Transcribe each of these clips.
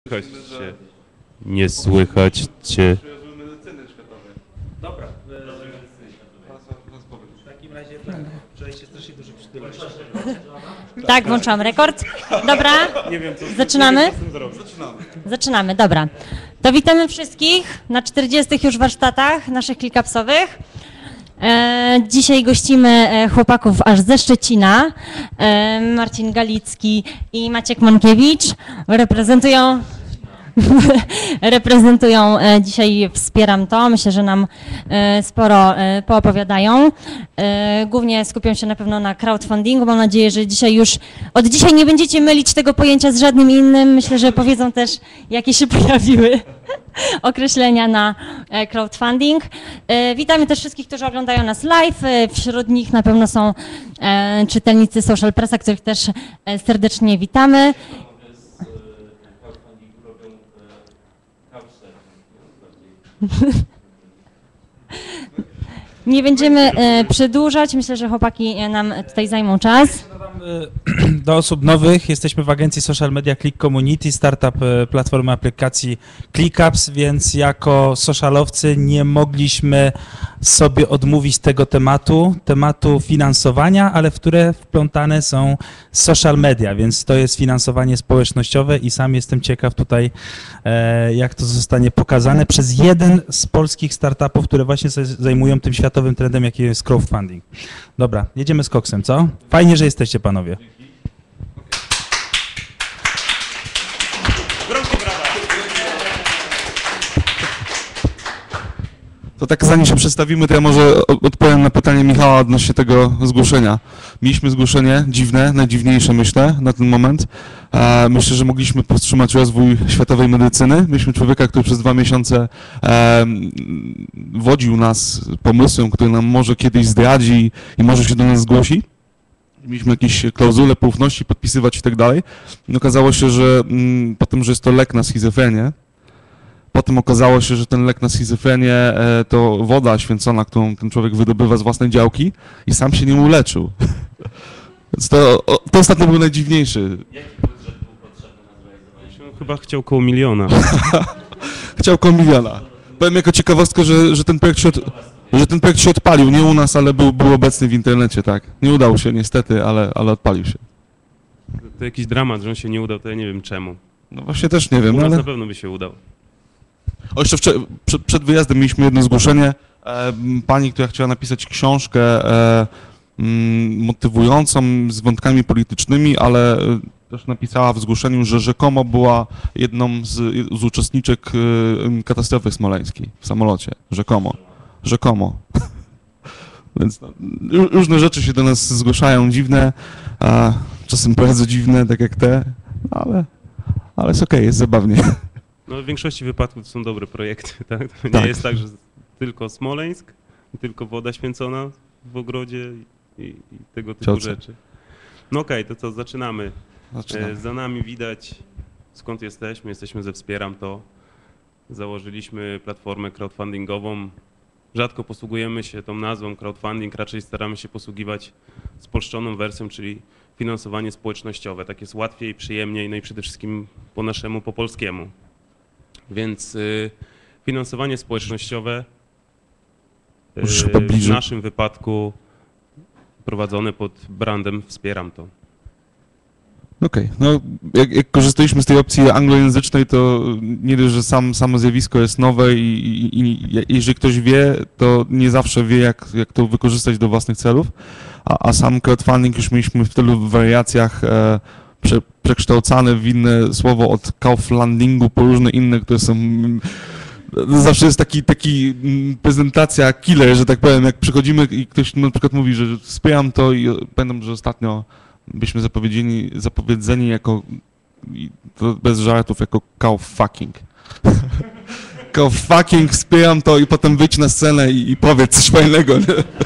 Słychać cię. Nie słychać cię. Dobra. W takim razie tak, wczoraj się strasznie dużo przytulałeś. Tak, włączam rekord. Dobra, zaczynamy? Zaczynamy, dobra. To witamy wszystkich na 40 już warsztatach naszych ClickUpsowych. Dzisiaj gościmy chłopaków aż ze Szczecina. Marcin Galicki i Maciek Mankiewicz reprezentują dzisiaj Wspieram To. Myślę, że nam sporo poopowiadają. Głównie skupią się na pewno na crowdfundingu. Mam nadzieję, że od dzisiaj nie będziecie mylić tego pojęcia z żadnym innym. Myślę, że powiedzą też, jakie się pojawiły określenia na crowdfunding. Witamy też wszystkich, którzy oglądają nas live. Wśród nich na pewno są czytelnicy Social Pressa, których też serdecznie witamy. Nie będziemy przedłużać, myślę, że chłopaki nam tutaj zajmą czas. Do osób nowych jesteśmy w agencji Social Media Click Community, startup platformy aplikacji ClickUps, więc jako socialowcy nie mogliśmy sobie odmówić tego tematu finansowania, ale w które wplątane są social media, więc to jest finansowanie społecznościowe i sam jestem ciekaw tutaj, jak to zostanie pokazane przez jeden z polskich startupów, które właśnie się zajmują tym światowym trendem, jakim jest crowdfunding. Dobra, jedziemy z koksem, co? Fajnie, że jesteście, panowie. To tak zanim się przedstawimy, to ja może odpowiem na pytanie Michała odnośnie tego zgłoszenia. Mieliśmy zgłoszenie dziwne, najdziwniejsze myślę na ten moment. Myślę, że mogliśmy powstrzymać rozwój światowej medycyny. Mieliśmy człowieka, który przez 2 miesiące wodził nas pomysłem, który nam może kiedyś zdradzi i może się do nas zgłosi. Mieliśmy jakieś klauzule poufności podpisywać i tak dalej. I okazało się, że po tym, że jest to lek na schizofrenię, potem okazało się, że ten lek na schizofrenię to woda święcona, którą ten człowiek wydobywa z własnej działki i sam się nie uleczył. Więc to ostatnio był najdziwniejszy. Jaki budżet był potrzebny na zrealizowanie? Chyba chciał koło 1 miliona. Chciał koło 1 miliona. Powiem jako ciekawostkę, że ten projekt się odpalił, nie u nas, ale był obecny w internecie, tak. Nie udało się niestety, ale odpalił się. To jakiś dramat, że on się nie udał, to ja nie wiem czemu. No właśnie też nie wiem, U nas ale... na pewno by się udał. O, jeszcze przed wyjazdem mieliśmy jedno zgłoszenie. Pani, która chciała napisać książkę motywującą z wątkami politycznymi, ale też napisała w zgłoszeniu, że rzekomo była jedną z uczestniczek katastrofy smoleńskiej w samolocie. Rzekomo. Więc różne rzeczy się do nas zgłaszają, dziwne, czasem bardzo dziwne, tak jak te, ale jest okej, jest zabawnie. No w większości wypadków to są dobre projekty, tak? To nie Tak. jest tak, że tylko Smoleńsk, tylko woda święcona w ogrodzie i tego typu Cioce. rzeczy. No okej, to co, zaczynamy. Za nami widać, skąd jesteśmy. Jesteśmy ze Wspieram To. Założyliśmy platformę crowdfundingową. Rzadko posługujemy się tą nazwą crowdfunding, raczej staramy się posługiwać spolszczoną wersją, czyli finansowanie społecznościowe. Tak jest łatwiej, przyjemniej, no i przede wszystkim po naszemu, po polskiemu. Więc finansowanie społecznościowe w naszym wypadku prowadzone pod brandem Wspieram To. Okej, no jak korzystaliśmy z tej opcji anglojęzycznej, to nie dość, że samo zjawisko jest nowe i jeżeli ktoś wie, to nie zawsze wie, jak to wykorzystać do własnych celów, a sam crowdfunding już mieliśmy w tylu wariacjach przekształcane w inne słowo od Kauflandingu po różne inne, które są... Zawsze jest taki prezentacja killer, że tak powiem, jak przychodzimy i ktoś na przykład mówi, że wspieram to i pamiętam, że ostatnio byliśmy zapowiedzeni jako, to bez żartów, jako Kauffucking. Kauffucking, wspieram to i potem wyjdź na scenę i powiedz coś fajnego.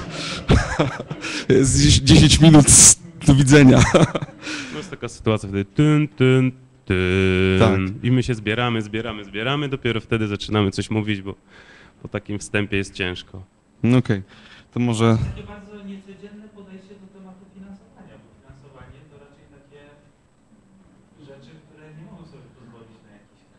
Jest 10 minut, do widzenia. No jest taka sytuacja wtedy Tak. I my się zbieramy, dopiero wtedy zaczynamy coś mówić, bo po takim wstępie jest ciężko. No okej, to może... Takie bardzo niecodzienne podejście do tematu finansowania, bo finansowanie to raczej takie rzeczy, które nie mogą sobie pozwolić na jakiś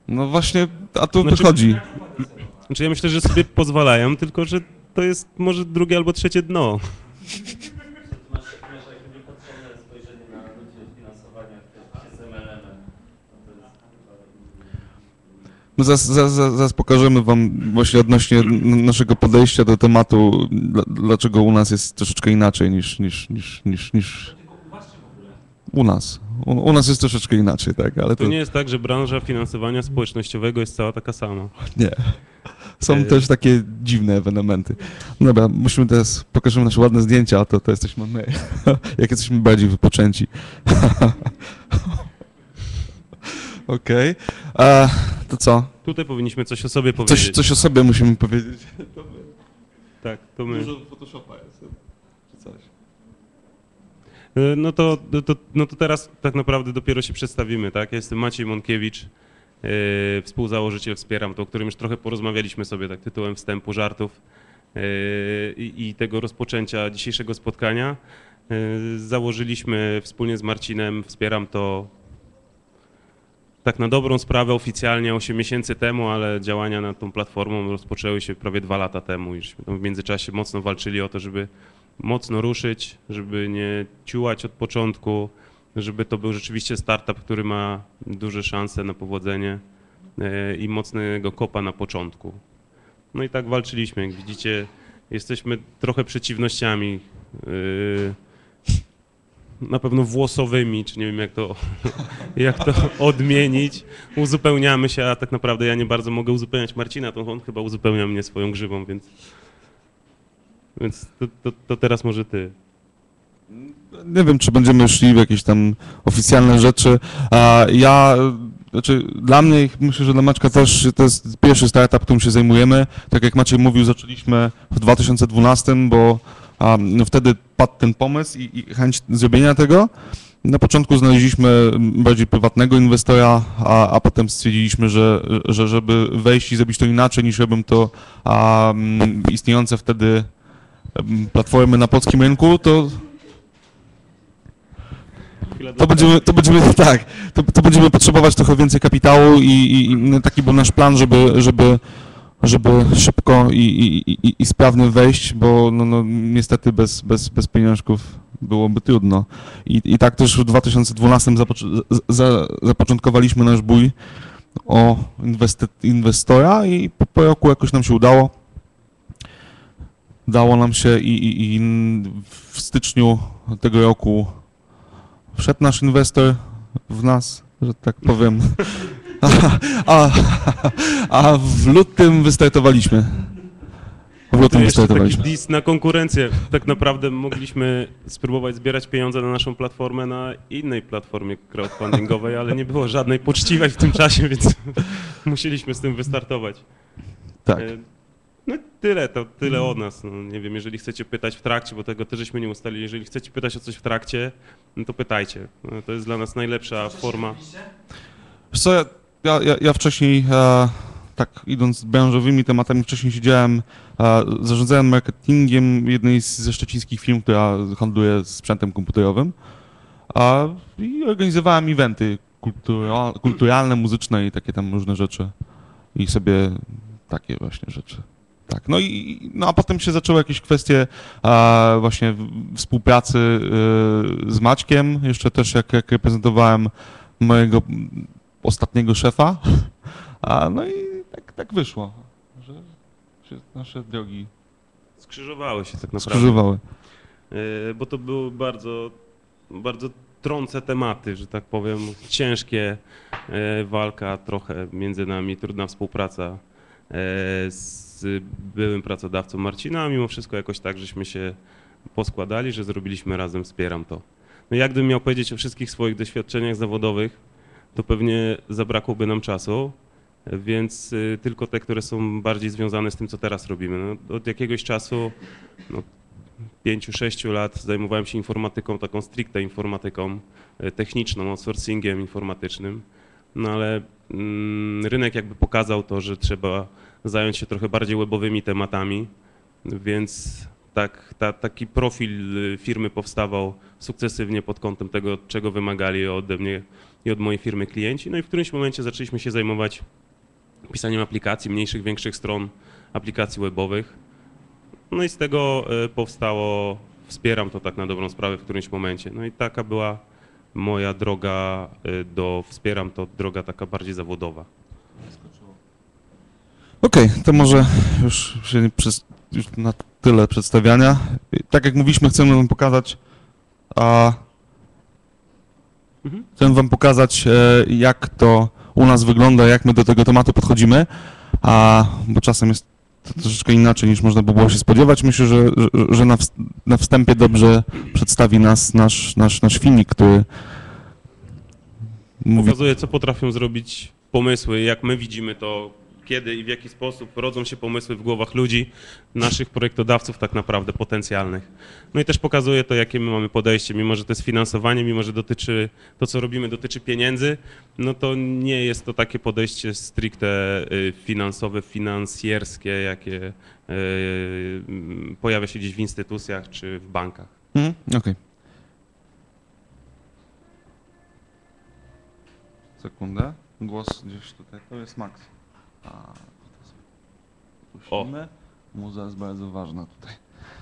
No właśnie, a tu Znaczy- wychodzi. Znaczy ja myślę, że sobie pozwalają, tylko że to jest może drugie albo trzecie dno. Masz jakby niepotrzebne spojrzenie na ludzi od finansowania, też z MLM-em. No zaraz pokażemy wam właśnie odnośnie naszego podejścia do tematu, dlaczego u nas jest troszeczkę inaczej niż u nas. U nas jest troszeczkę inaczej, tak, ale To nie jest tak, że branża finansowania społecznościowego jest cała taka sama. nie. Są też takie dziwne ewenementy. Dobra, musimy teraz, pokażemy nasze ładne zdjęcia, a to jesteśmy my, jak jesteśmy bardziej wypoczęci. Okej. To co? Tutaj powinniśmy coś o sobie powiedzieć. Coś o sobie musimy powiedzieć. Tak, to my. Dużo Photoshopa jest, czy coś. No to teraz tak naprawdę dopiero się przedstawimy, tak? Ja jestem Maciej Mąkiewicz, współzałożyciel Wspieram To, o którym już trochę porozmawialiśmy sobie tak tytułem wstępu, żartów i tego rozpoczęcia dzisiejszego spotkania. Założyliśmy wspólnie z Marcinem Wspieram To tak na dobrą sprawę oficjalnie 8 miesięcy temu, ale działania nad tą platformą rozpoczęły się prawie 2 lata temu. Jużśmy tam w międzyczasie mocno walczyli o to, żeby mocno ruszyć, żeby nie ciułać od początku, żeby to był rzeczywiście startup, który ma duże szanse na powodzenie i mocnego kopa na początku. No i tak walczyliśmy. Jak widzicie, jesteśmy trochę przeciwnościami, na pewno włosowymi, czy nie wiem jak to odmienić. Uzupełniamy się, a tak naprawdę ja nie bardzo mogę uzupełniać Marcina, to on chyba uzupełnia mnie swoją grzywą, więc to teraz może ty. Nie wiem, czy będziemy szli w jakieś tam oficjalne rzeczy. Znaczy dla mnie, myślę, że dla Maćka też to jest pierwszy startup, którym się zajmujemy. Tak jak Maciej mówił, zaczęliśmy w 2012, bo wtedy padł ten pomysł i chęć zrobienia tego. Na początku znaleźliśmy bardziej prywatnego inwestora, a potem stwierdziliśmy, że żeby wejść i zrobić to inaczej niż robią to istniejące wtedy platformy na polskim rynku, to będziemy potrzebować trochę więcej kapitału i taki był nasz plan, żeby szybko i sprawnie wejść, bo no, niestety bez pieniążków byłoby trudno. I tak też w 2012 zapoczątkowaliśmy nasz bój o inwestora i po roku jakoś nam się udało. Udało nam się i w styczniu tego roku wszedł nasz inwestor w nas, że tak powiem, a w lutym wystartowaliśmy. To jeszcze taki diss na konkurencję. Tak naprawdę mogliśmy spróbować zbierać pieniądze na naszą platformę na innej platformie crowdfundingowej, ale nie było żadnej poczciwej w tym czasie, więc musieliśmy z tym wystartować. Tak. No tyle od nas. No, nie wiem, jeżeli chcecie pytać w trakcie, bo tego też żeśmy nie ustalili, jeżeli chcecie pytać o coś w trakcie, no to pytajcie. No, to jest dla nas najlepsza forma. Wiesz co, ja wcześniej, tak idąc branżowymi tematami, wcześniej siedziałem, zarządzałem marketingiem jednej ze szczecińskich firm, która handluje sprzętem komputerowym i organizowałem eventy kulturalne, muzyczne i takie tam różne rzeczy i sobie takie właśnie rzeczy. Tak, no a potem się zaczęły jakieś kwestie właśnie współpracy z Maćkiem, jeszcze też jak reprezentowałem mojego ostatniego szefa, no i tak wyszło, że się nasze drogi Skrzyżowały się tak naprawdę. skrzyżowały. Bo to były bardzo, bardzo trące tematy, że tak powiem, ciężkie, walka trochę między nami, trudna współpraca z byłym pracodawcą Marcina, a mimo wszystko jakoś tak, żeśmy się poskładali, że zrobiliśmy razem Wspieram To. No jakbym miał powiedzieć o wszystkich swoich doświadczeniach zawodowych, to pewnie zabrakłoby nam czasu, więc tylko te, które są bardziej związane z tym, co teraz robimy. No, od jakiegoś czasu, 5-6 lat zajmowałem się informatyką, taką stricte informatyką techniczną, outsourcingiem informatycznym, no ale rynek jakby pokazał to, że trzeba zająć się trochę bardziej webowymi tematami, więc taki profil firmy powstawał sukcesywnie pod kątem tego, czego wymagali ode mnie i od mojej firmy klienci. No i w którymś momencie zaczęliśmy się zajmować pisaniem aplikacji, mniejszych, większych stron, aplikacji webowych. No i z tego powstało, wspieram to tak na dobrą sprawę w którymś momencie. No i taka była moja droga wspieram to, droga taka bardziej zawodowa. Okej, to może już na tyle przedstawiania. Tak jak mówiliśmy, chcemy wam pokazać, jak to u nas wygląda, jak my do tego tematu podchodzimy, bo czasem jest to troszeczkę inaczej niż można by było się spodziewać. Myślę, że na wstępie dobrze przedstawi nas nasz filmik, który mówi... Pokazuje, co potrafią zrobić pomysły, jak my widzimy to, kiedy i w jaki sposób rodzą się pomysły w głowach ludzi, naszych projektodawców tak naprawdę potencjalnych. No i też pokazuje to, jakie my mamy podejście, mimo że to jest finansowanie, mimo że to, co robimy, dotyczy pieniędzy, no to nie jest to takie podejście stricte finansowe, finansjerskie, jakie pojawia się gdzieś w instytucjach czy w bankach. Okej. Sekundę. Głos gdzieś tutaj. To jest Max. Puścimy. Muza jest bardzo ważna tutaj.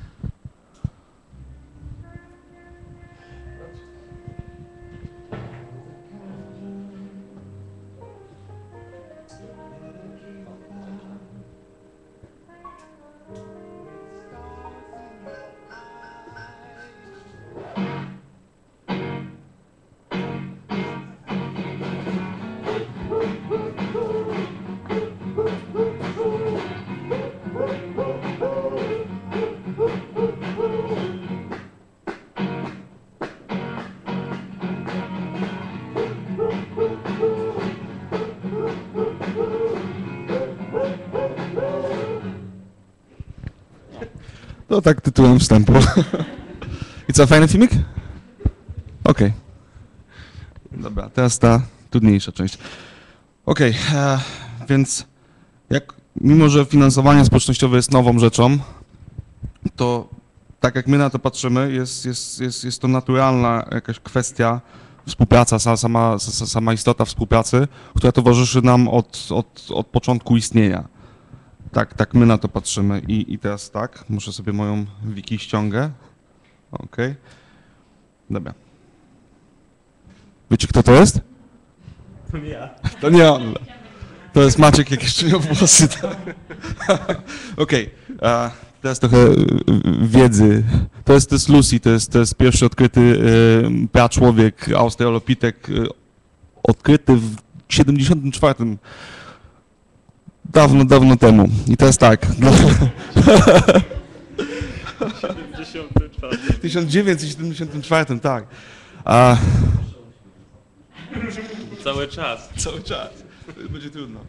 To tak tytułem wstępu. I co, fajny filmik? Okej. Dobra, teraz ta trudniejsza część. Okej, więc mimo że finansowanie społecznościowe jest nową rzeczą, to tak jak my na to patrzymy, jest to naturalna jakaś kwestia, współpraca, sama istota współpracy, która towarzyszy nam od początku istnienia. Tak my na to patrzymy. I teraz tak, muszę sobie moją wiki ściągę. Okej. Dobra. Wiecie, kto to jest? To nie ja. To nie on. To jest Maciek, jak jeszcze miał włosy. Okej. Teraz trochę wiedzy. To jest Lucy, to jest pierwszy odkryty praczłowiek, australopitek, odkryty w 74. Dawno temu. I teraz tak. 74. 1974, tak. Cały czas. Cały czas. Będzie trudno.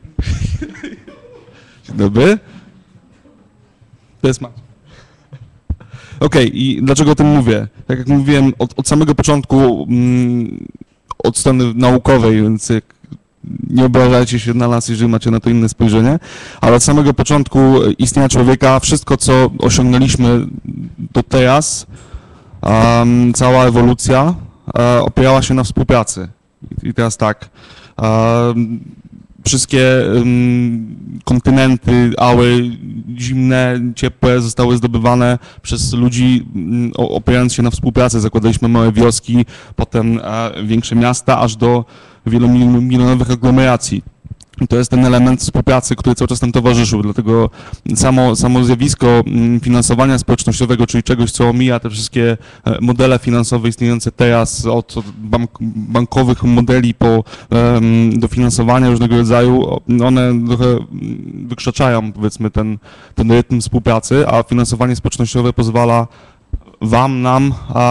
Dzień dobry. To jest Maciek. Okej, i dlaczego o tym mówię? Tak jak mówiłem, od samego początku, od strony naukowej, więc nie obrażajcie się na nas, jeżeli macie na to inne spojrzenie, ale od samego początku istnienia człowieka, wszystko co osiągnęliśmy do teraz, cała ewolucja opierała się na współpracy. I teraz tak, wszystkie kontynenty, ały zimne, ciepłe zostały zdobywane przez ludzi opierając się na współpracy. Zakładaliśmy małe wioski, potem większe miasta, aż do wielomilionowych aglomeracji. I to jest ten element współpracy, który cały czas nam towarzyszył, dlatego samo zjawisko finansowania społecznościowego, czyli czegoś, co omija te wszystkie modele finansowe istniejące teraz, od bankowych modeli po dofinansowania różnego rodzaju, one trochę wykrzaczają, powiedzmy, ten rytm współpracy, a finansowanie społecznościowe pozwala nam,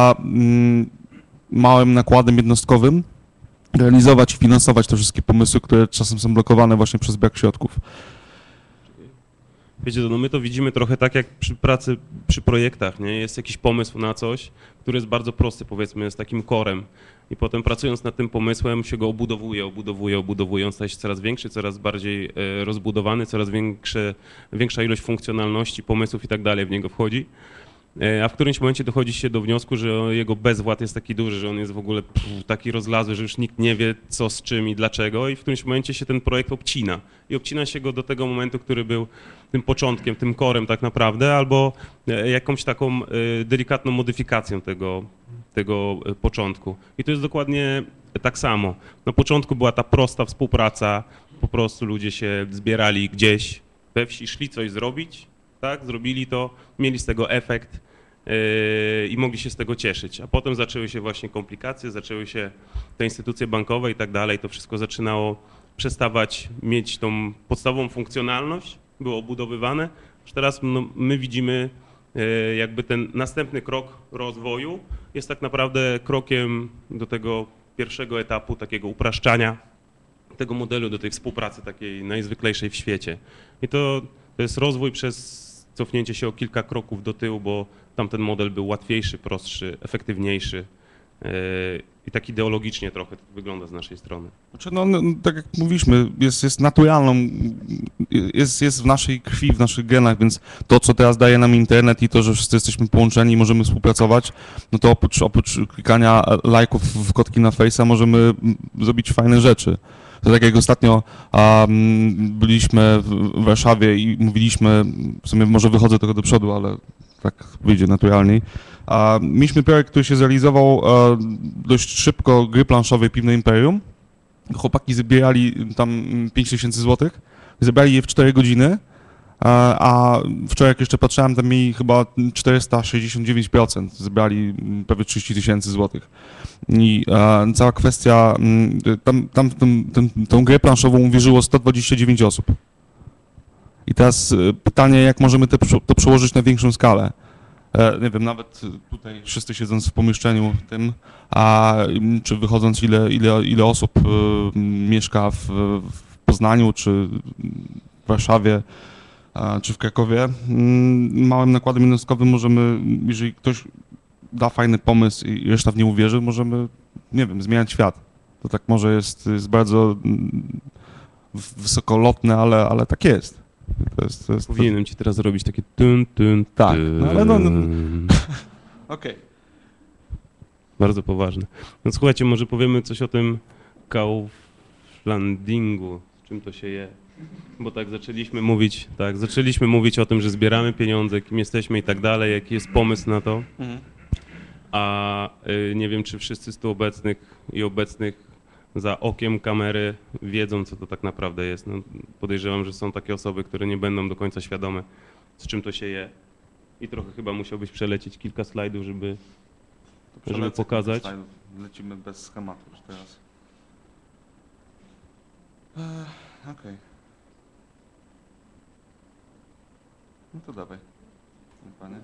małym nakładem jednostkowym, realizować i finansować te wszystkie pomysły, które czasem są blokowane właśnie przez brak środków. Wiecie, no my to widzimy trochę tak jak przy pracy, przy projektach, nie? Jest jakiś pomysł na coś, który jest bardzo prosty, powiedzmy, jest takim korem i potem pracując nad tym pomysłem się go obudowuje, on staje się coraz większy, coraz bardziej rozbudowany, coraz większa ilość funkcjonalności, pomysłów i tak dalej w niego wchodzi. a w którymś momencie dochodzi się do wniosku, że jego bezwład jest taki duży, że on jest w ogóle taki rozlazły, że już nikt nie wie co z czym i dlaczego i w którymś momencie się ten projekt obcina. I obcina się go do tego momentu, który był tym początkiem, tym korem tak naprawdę, albo jakąś taką delikatną modyfikacją tego początku. I to jest dokładnie tak samo. Na początku była ta prosta współpraca, po prostu ludzie się zbierali gdzieś we wsi, szli coś zrobić, tak, zrobili to, mieli z tego efekt i mogli się z tego cieszyć. A potem zaczęły się właśnie komplikacje, zaczęły się te instytucje bankowe i tak dalej, to wszystko zaczynało przestawać mieć tą podstawową funkcjonalność, było obudowywane. Już teraz my widzimy jakby ten następny krok rozwoju jest tak naprawdę krokiem do tego pierwszego etapu takiego upraszczania tego modelu do tej współpracy takiej najzwyklejszej w świecie. I to jest rozwój przez cofnięcie się o kilka kroków do tyłu, bo tamten model był łatwiejszy, prostszy, efektywniejszy i tak ideologicznie trochę to wygląda z naszej strony. Znaczy, tak jak mówiliśmy, jest naturalną, jest w naszej krwi, w naszych genach, więc to, co teraz daje nam internet i to, że wszyscy jesteśmy połączeni i możemy współpracować, no to oprócz klikania lajków w kotki na Face'a możemy zrobić fajne rzeczy. To tak jak ostatnio byliśmy w Warszawie i mówiliśmy, w sumie może wychodzę trochę do przodu, ale tak wyjdzie naturalniej. Mieliśmy projekt, który się zrealizował dość szybko, gry planszowej Piwne Imperium. Chłopaki zbierali tam 5000 zł, zebrali je w 4 godziny, a wczoraj jak jeszcze patrzyłem, tam mieli chyba 469%, zebrali prawie 30 000 złotych. I cała kwestia, tą grę planszową uwierzyło 129 osób. I teraz pytanie, jak możemy to przełożyć na większą skalę? Nie wiem, nawet tutaj wszyscy siedząc w pomieszczeniu tym, czy wychodząc ile osób mieszka w Poznaniu, czy w Warszawie, czy w Krakowie, małym nakładem jednostkowym możemy, jeżeli ktoś da fajny pomysł i reszta w nie uwierzy, możemy, nie wiem, zmieniać świat. To tak może jest bardzo wysokolotne, ale tak jest. To jest Powinienem ci teraz zrobić takie tun. Tak, no ale Okej. Bardzo poważne. No słuchajcie, może powiemy coś o tym crowdfundingu, z czym to się je. Bo tak zaczęliśmy mówić o tym, że zbieramy pieniądze, kim jesteśmy i tak dalej, jaki jest pomysł na to. A nie wiem, czy wszyscy z tu obecnych za okiem kamery wiedzą, co to tak naprawdę jest. No, podejrzewam, że są takie osoby, które nie będą do końca świadome, z czym to się je. I trochę chyba musiałbyś przelecieć kilka slajdów, żeby pokazać. Lecimy bez schematu już teraz. Okej. No to dawaj. Panie.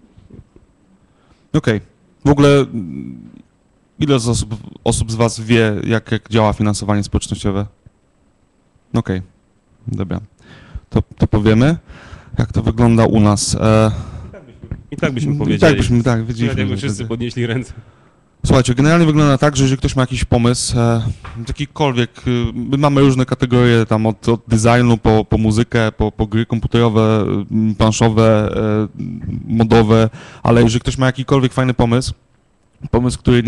Okej. W ogóle ile z osób z was wie, jak działa finansowanie społecznościowe? Okej. Dobra. To powiemy, jak to wygląda u nas. I tak byśmy powiedzieli. Wiedzieliśmy. Jakby wszyscy podnieśli ręce. Słuchajcie, generalnie wygląda tak, że jeżeli ktoś ma jakiś pomysł, jakikolwiek, my mamy różne kategorie tam od designu po muzykę, po gry komputerowe, planszowe, modowe, ale jeżeli ktoś ma jakikolwiek fajny pomysł, który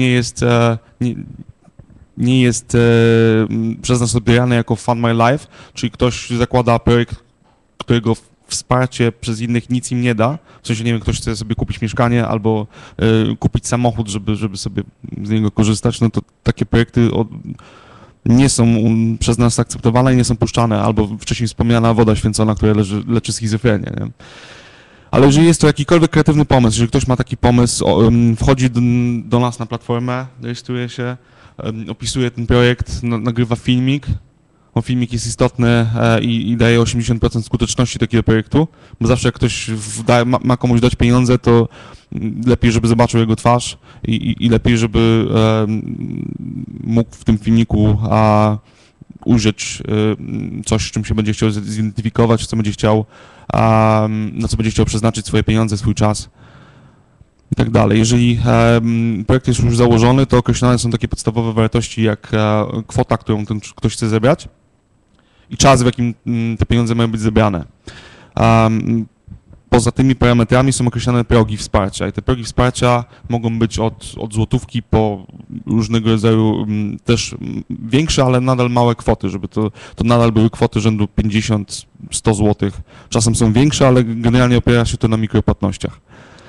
nie jest przez nas odbierany jako Fund My Life, czyli ktoś zakłada projekt, którego wsparcie przez innych nic im nie da, w sensie, nie wiem, ktoś chce sobie kupić mieszkanie albo kupić samochód, żeby sobie z niego korzystać, no to takie projekty nie są przez nas akceptowane i nie są puszczane, albo wcześniej wspomniana woda święcona, która leczy schizofrenię, nie? Ale jeżeli jest to jakikolwiek kreatywny pomysł, jeżeli ktoś ma taki pomysł, wchodzi do nas na platformę, rejestruje się, opisuje ten projekt, nagrywa filmik, filmik jest istotny i daje 80% skuteczności takiego projektu, bo zawsze jak ktoś ma komuś dać pieniądze, to lepiej, żeby zobaczył jego twarz i lepiej, żeby mógł w tym filmiku ujrzeć coś, z czym się będzie chciał zidentyfikować, co będzie chciał, na co będzie chciał przeznaczyć swoje pieniądze, swój czas i tak dalej. Jeżeli projekt jest już założony, to określone są takie podstawowe wartości jak kwota, którą ten ktoś chce zebrać i czas, w jakim te pieniądze mają być zebrane. poza tymi parametrami są określane progi wsparcia i te progi wsparcia mogą być od złotówki po różnego rodzaju też większe, ale nadal małe kwoty, żeby to nadal były kwoty rzędu 50-100 zł. Czasem są większe, ale generalnie opiera się to na mikropłatnościach.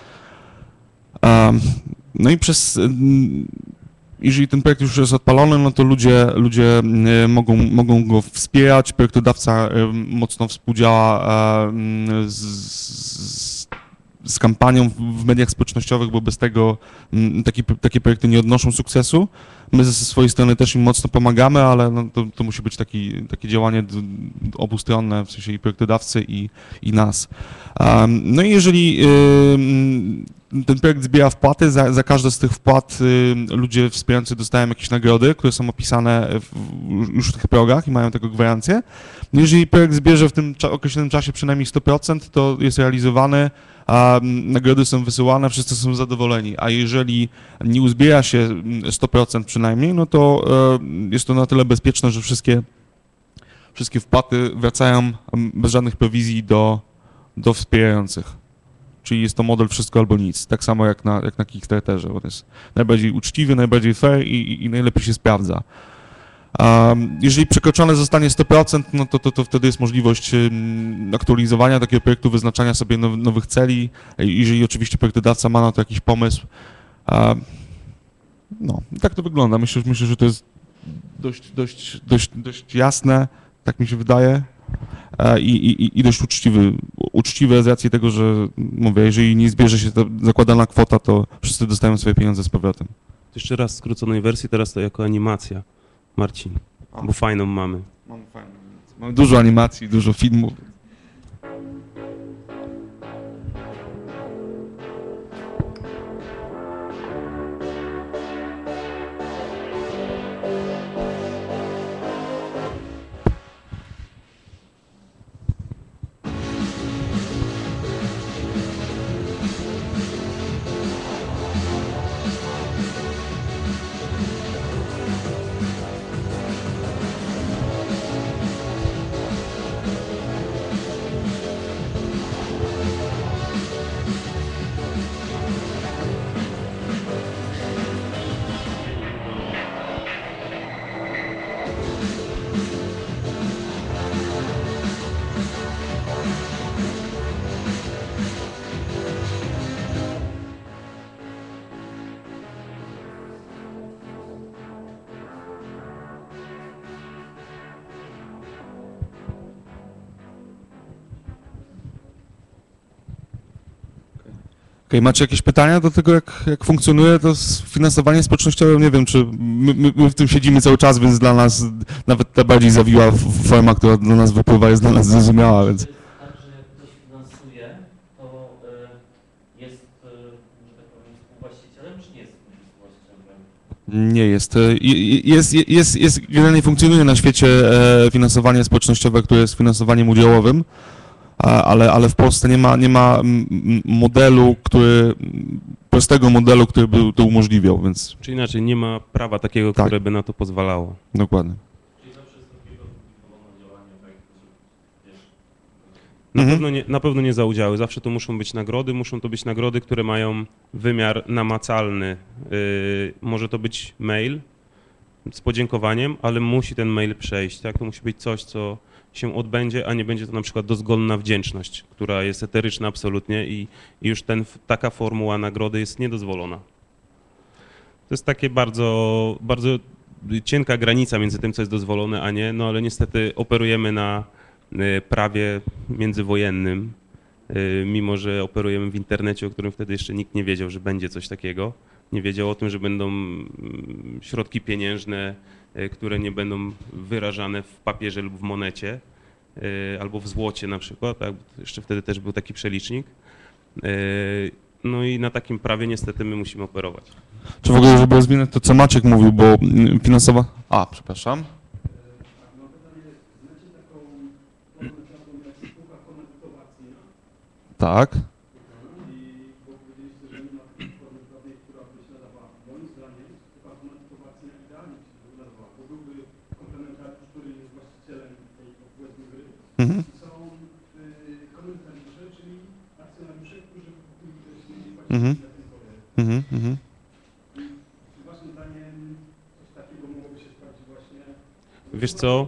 No i jeżeli ten projekt już jest odpalony, no to ludzie mogą go wspierać. Projektodawca mocno współdziała z kampanią w mediach społecznościowych, bo bez tego takie projekty nie odnoszą sukcesu. My ze swojej strony też im mocno pomagamy, ale no to musi być takie działanie obustronne, w sensie i projektodawcy, i nas. No i jeżeli ten projekt zbiera wpłaty, za każde z tych wpłat ludzie wspierający dostają jakieś nagrody, które są opisane już w tych progach i mają tego gwarancję. Jeżeli projekt zbierze w tym określonym czasie przynajmniej 100%, to jest realizowany, a nagrody są wysyłane, wszyscy są zadowoleni. A jeżeli nie uzbiera się 100% przynajmniej, no to jest to na tyle bezpieczne, że wszystkie wpłaty wracają bez żadnych prowizji do wspierających. Czyli jest to model wszystko albo nic, tak samo jak na Kickstarterze. On jest najbardziej uczciwy, najbardziej fair i najlepiej się sprawdza. Jeżeli przekroczone zostanie 100%, no to wtedy jest możliwość aktualizowania takiego projektu, wyznaczania sobie nowych celi, jeżeli oczywiście projektodawca ma na to jakiś pomysł. No, tak to wygląda. Myślę, że to jest dość jasne, tak mi się wydaje. I dość uczciwe z racji tego, że mówię, jeżeli nie zbierze się ta zakładana kwota, to wszyscy dostają swoje pieniądze z powrotem. Jeszcze raz w skróconej wersji, teraz to jako animacja, Marcin, bo fajną mamy. Mamy dużo animacji, dużo filmów. Okej, macie jakieś pytania do tego, jak funkcjonuje to finansowanie społecznościowe? Nie wiem, czy my w tym siedzimy cały czas, więc dla nas nawet ta bardziej zawiła forma, która do nas wypływa, jest dla nas zrozumiała, więc... To jest tak, że jak ktoś finansuje, to jest, że tak powiem, współwłaścicielem, czy nie jest współwłaścicielem? Nie jest. Jest generalnie funkcjonuje na świecie finansowanie społecznościowe, które jest finansowaniem udziałowym, ale w Polsce nie ma modelu, prostego modelu, który by to umożliwiał, więc... Czy inaczej, nie ma prawa takiego, Tak. które by na to pozwalało. Dokładnie. Czyli zawsze jest takiego publikowane działanie, tak, że wiesz, Na pewno nie za udziały, zawsze to muszą być nagrody, muszą to być nagrody, które mają wymiar namacalny. Może to być mail z podziękowaniem, ale musi ten mail przejść, tak? To musi być coś, co się odbędzie, a nie będzie to na przykład dozgonna wdzięczność, która jest eteryczna absolutnie i już taka formuła nagrody jest niedozwolona. To jest takie bardzo, bardzo cienka granica między tym, co jest dozwolone, a nie, no ale niestety operujemy na prawie międzywojennym, mimo że operujemy w internecie, o którym wtedy jeszcze nikt nie wiedział, że będzie coś takiego. Nie wiedział o tym, że będą środki pieniężne, które nie będą wyrażane w papierze lub w monecie, albo w złocie na przykład, tak? Jeszcze wtedy też był taki przelicznik. No i na takim prawie niestety my musimy operować. Czy w ogóle, żeby rozwinąć to, co Maciek mówił, bo finansowa... A, przepraszam. Tak. Mhm. Wiesz co?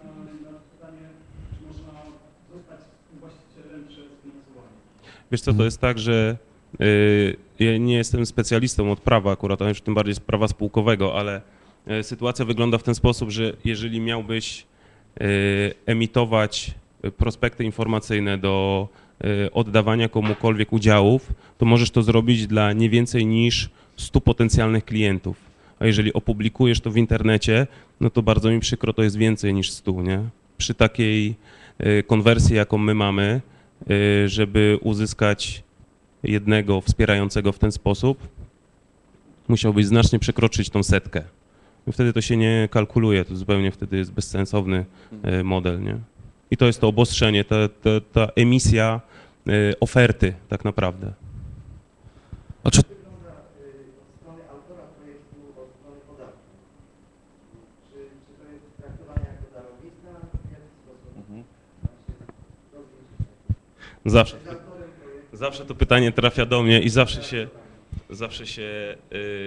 Wiesz co, to jest tak, że ja nie jestem specjalistą od prawa akurat, a już tym bardziej z prawa spółkowego, ale sytuacja wygląda w ten sposób, że jeżeli miałbyś emitować prospekty informacyjne do oddawania komukolwiek udziałów, to możesz to zrobić dla nie więcej niż 100 potencjalnych klientów. A jeżeli opublikujesz to w internecie, no to bardzo mi przykro, to jest więcej niż 100, nie? Przy takiej konwersji, jaką my mamy, żeby uzyskać jednego wspierającego w ten sposób, musiałbyś znacznie przekroczyć tą setkę. I wtedy to się nie kalkuluje, to zupełnie wtedy jest bezsensowny model, nie? I to jest to obostrzenie, ta emisja oferty tak naprawdę. A czy Zawsze to pytanie trafia do mnie i zawsze się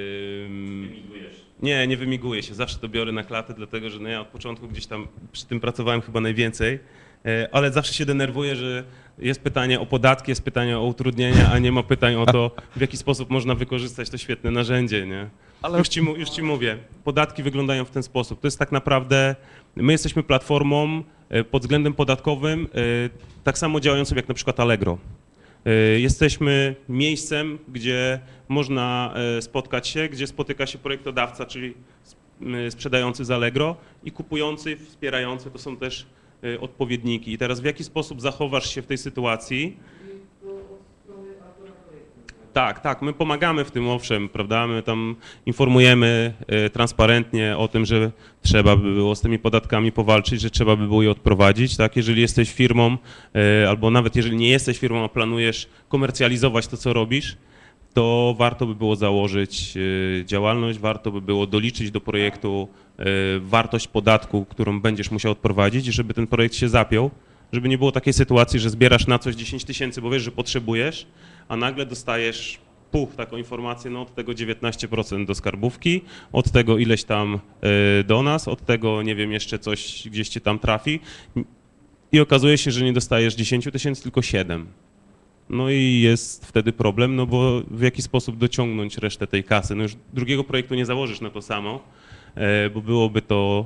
nie wymiguję się, zawsze to biorę na klatę, dlatego że no ja od początku gdzieś tam przy tym pracowałem chyba najwięcej, ale zawsze się denerwuję, że jest pytanie o podatki, jest pytanie o utrudnienia, a nie ma pytań o to, w jaki sposób można wykorzystać to świetne narzędzie, nie? Ale już ci mówię, podatki wyglądają w ten sposób. To jest tak naprawdę, my jesteśmy platformą pod względem podatkowym tak samo działającą jak na przykład Allegro. Jesteśmy miejscem, gdzie można spotkać się, gdzie spotyka się projektodawca, czyli sprzedający z Allegro i kupujący, wspierający, to są też odpowiedniki. I teraz w jaki sposób zachowasz się w tej sytuacji? Tak, my pomagamy w tym, owszem, prawda, my tam informujemy transparentnie o tym, że trzeba by było z tymi podatkami powalczyć, że trzeba by było je odprowadzić, tak, jeżeli jesteś firmą, albo nawet jeżeli nie jesteś firmą, a planujesz komercjalizować to, co robisz, to warto by było założyć działalność, warto by było doliczyć do projektu wartość podatku, którą będziesz musiał odprowadzić, żeby ten projekt się zapiął, żeby nie było takiej sytuacji, że zbierasz na coś 10 000, bo wiesz, że potrzebujesz, a nagle dostajesz taką informację, no od tego 19% do skarbówki, od tego ileś tam do nas, od tego nie wiem, jeszcze coś gdzieś ci tam trafi i okazuje się, że nie dostajesz 10 000, tylko 7. No i jest wtedy problem, no bo w jaki sposób dociągnąć resztę tej kasy? No już drugiego projektu nie założysz na to samo, bo byłoby to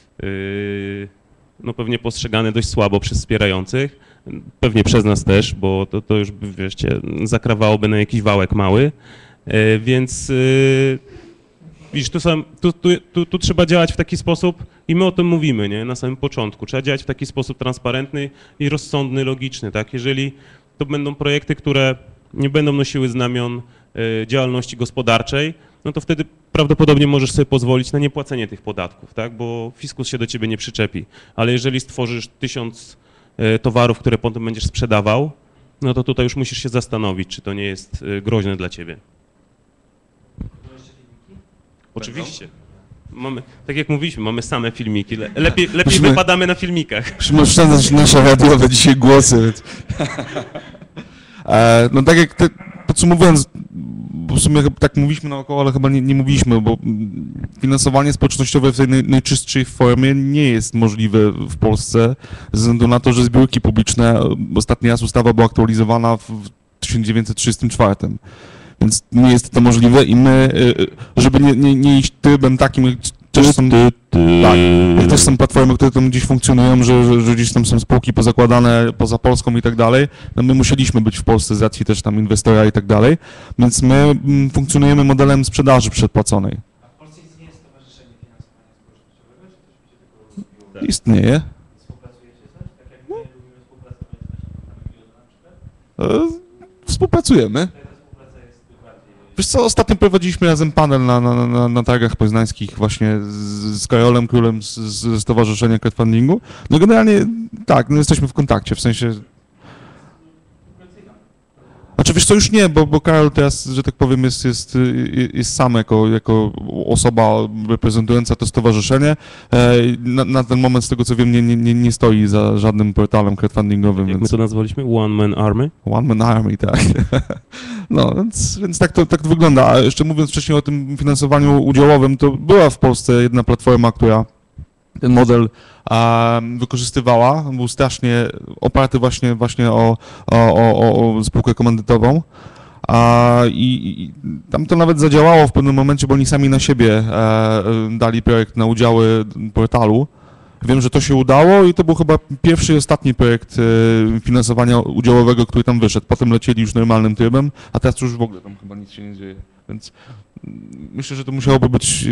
no pewnie postrzegane dość słabo przez wspierających, pewnie przez nas też, bo to już, wiecie, zakrawałoby na jakiś wałek mały, więc widzisz, tu trzeba działać w taki sposób i my o tym mówimy, nie, na samym początku, trzeba działać w taki sposób transparentny i rozsądny, logiczny, tak, jeżeli to będą projekty, które nie będą nosiły znamion działalności gospodarczej, no to wtedy prawdopodobnie możesz sobie pozwolić na niepłacenie tych podatków, tak? Bo fiskus się do ciebie nie przyczepi. Ale jeżeli stworzysz 1000 towarów, które potem będziesz sprzedawał, no to tutaj już musisz się zastanowić, czy to nie jest groźne dla ciebie. Oczywiście. Mamy, tak jak mówiliśmy, mamy same filmiki. Lepiej wypadamy na filmikach. Musimy oszczędzać nasze radiowe dzisiaj głosy. No tak jak podsumowując, w sumie tak mówiliśmy naokoło, ale chyba nie mówiliśmy, bo finansowanie społecznościowe w tej najczystszej formie nie jest możliwe w Polsce ze względu na to, że zbiórki publiczne, ostatni raz ustawa była aktualizowana w 1934. Więc nie jest to możliwe i my, żeby nie iść trybem takim, też są platformy, które tam gdzieś funkcjonują, że gdzieś tam są spółki pozakładane poza Polską i tak dalej, no my musieliśmy być w Polsce z racji też tam inwestora i tak dalej, więc my funkcjonujemy modelem sprzedaży przedpłaconej. A w Polsce istnieje Stowarzyszenie Finansowania Społecznościowego, czy też będzie tylko rozwijane? Istnieje. Współpracujecie z nami? Tak jak my lubimy współpracować z naszym na przykład? Współpracujemy. Wiesz co, ostatnio prowadziliśmy razem panel na targach poznańskich właśnie z Karolem Królem z Stowarzyszenia Crowdfundingu. No generalnie tak, no jesteśmy w kontakcie, w sensie... Znaczy wiesz co, już nie, bo Karol teraz, że tak powiem, jest sam jako osoba reprezentująca to stowarzyszenie. Na ten moment, z tego co wiem, nie stoi za żadnym portalem crowdfundingowym. Jak my to nazwaliśmy? One Man Army? One Man Army, tak. No, więc tak to wygląda. A jeszcze mówiąc wcześniej o tym finansowaniu udziałowym, to była w Polsce jedna platforma, która ten model wykorzystywała. Był strasznie oparty właśnie o spółkę komandytową. I tam to nawet zadziałało w pewnym momencie, bo oni sami na siebie dali projekt na udziały portalu. Wiem, że to się udało i to był chyba pierwszy i ostatni projekt finansowania udziałowego, który tam wyszedł. Potem lecieli już normalnym trybem, a teraz już w ogóle tam chyba nic się nie dzieje. Więc myślę, że to musiałoby być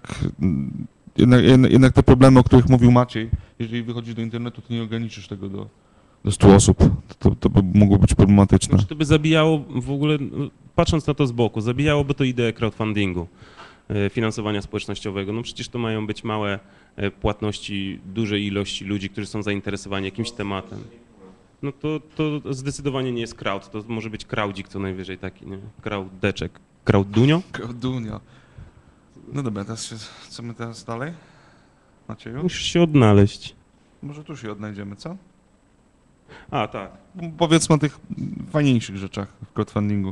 jednak te problemy, o których mówił Maciej. Jeżeli wychodzisz do internetu, to nie ograniczysz tego do 100 osób. To by mogło być problematyczne. Znaczy, to by zabijało w ogóle, patrząc na to z boku, zabijałoby to ideę crowdfundingu, finansowania społecznościowego. No przecież to mają być małe płatności dużej ilości ludzi, którzy są zainteresowani jakimś tematem. No to zdecydowanie nie jest crowd, to może być crowdzik co najwyżej taki, nie? Crowdeczek. Crowdunio? Crowdunio. No dobra, co my teraz dalej? Macieju? Musisz się odnaleźć. Może tu się odnajdziemy, co? A, tak. Powiedzmy o tych fajniejszych rzeczach w crowdfundingu.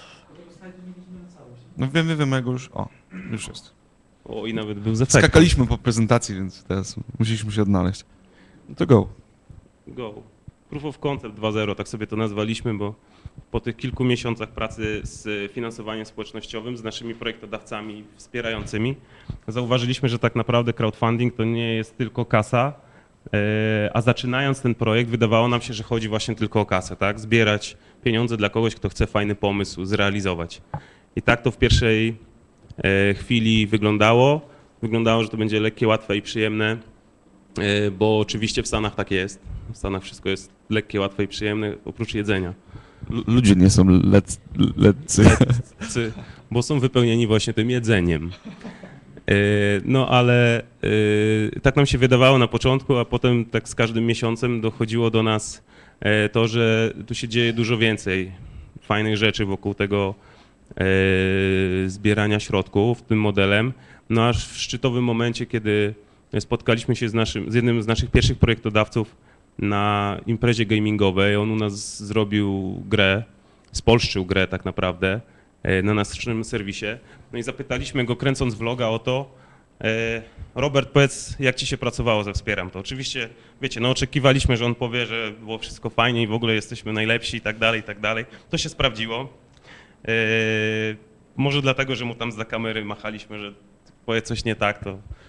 No wiem, jak już jest. O, i nawet był z efektem. Skakaliśmy po prezentacji, więc teraz musieliśmy się odnaleźć. No to go. Go. Proof of Concept 2.0, tak sobie to nazwaliśmy, bo po tych kilku miesiącach pracy z finansowaniem społecznościowym, z naszymi projektodawcami wspierającymi, zauważyliśmy, że tak naprawdę crowdfunding to nie jest tylko kasa, a zaczynając ten projekt wydawało nam się, że chodzi właśnie tylko o kasę, tak? Zbierać pieniądze dla kogoś, kto chce fajny pomysł zrealizować. I tak to w pierwszej chwili wyglądało. Wyglądało, że to będzie lekkie, łatwe i przyjemne, bo oczywiście w Stanach tak jest. W Stanach wszystko jest lekkie, łatwe i przyjemne, oprócz jedzenia. Ludzie nie są leccy. Bo są wypełnieni właśnie tym jedzeniem. No ale tak nam się wydawało na początku, a potem tak z każdym miesiącem dochodziło do nas to, że tu się dzieje dużo więcej fajnych rzeczy wokół tego zbierania środków tym modelem. No aż w szczytowym momencie, kiedy spotkaliśmy się z jednym z naszych pierwszych projektodawców na imprezie gamingowej, on u nas zrobił grę, spolszczył grę tak naprawdę na naszym serwisie. No i zapytaliśmy go, kręcąc vloga, o to, Robert, powiedz, jak ci się pracowało ze Wspieram to. Oczywiście, wiecie, no oczekiwaliśmy, że on powie, że było wszystko fajnie i w ogóle jesteśmy najlepsi i tak dalej, i tak dalej. To się sprawdziło. Może dlatego, że mu tam zza kamery machaliśmy, że powie coś nie tak,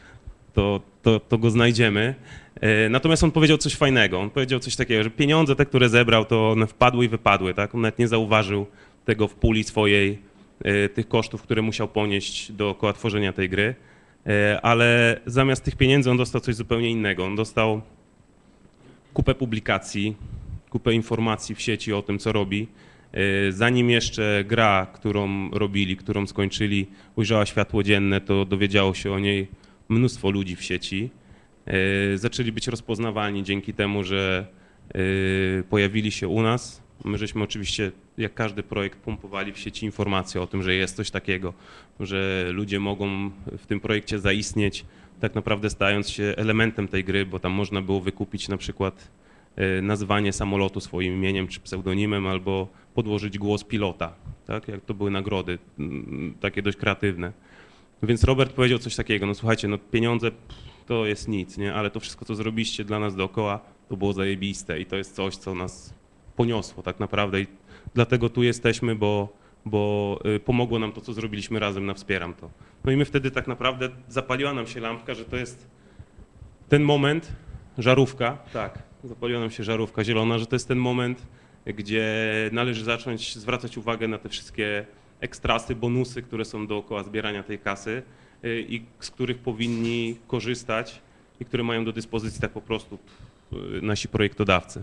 to go znajdziemy. Natomiast on powiedział coś fajnego. On powiedział coś takiego, że pieniądze te, które zebrał, to one wpadły i wypadły, tak? On nawet nie zauważył tego w puli swojej, tych kosztów, które musiał ponieść dookoła tworzenia tej gry, ale zamiast tych pieniędzy on dostał coś zupełnie innego. On dostał kupę publikacji, kupę informacji w sieci o tym, co robi. Zanim jeszcze gra, którą robili, którą skończyli, ujrzała światło dzienne, to dowiedziało się o niej mnóstwo ludzi w sieci. Zaczęli być rozpoznawalni dzięki temu, że pojawili się u nas. My żeśmy oczywiście, jak każdy projekt, pompowali w sieci informacje o tym, że jest coś takiego, że ludzie mogą w tym projekcie zaistnieć, tak naprawdę stając się elementem tej gry, bo tam można było wykupić na przykład nazwanie samolotu swoim imieniem czy pseudonimem albo podłożyć głos pilota, tak? Jak to były nagrody, takie dość kreatywne. Więc Robert powiedział coś takiego, no słuchajcie, no pieniądze to jest nic, nie? Ale to wszystko, co zrobiliście dla nas dookoła, to było zajebiste i to jest coś, co nas poniosło tak naprawdę i dlatego tu jesteśmy, bo pomogło nam to, co zrobiliśmy razem na Wspieram to. No i my wtedy tak naprawdę zapaliła nam się lampka, że to jest ten moment, żarówka, tak, zapaliła nam się żarówka zielona, że to jest ten moment, gdzie należy zacząć zwracać uwagę na te wszystkie ekstrasy, bonusy, które są dookoła zbierania tej kasy i z których powinni korzystać i które mają do dyspozycji tak po prostu nasi projektodawcy.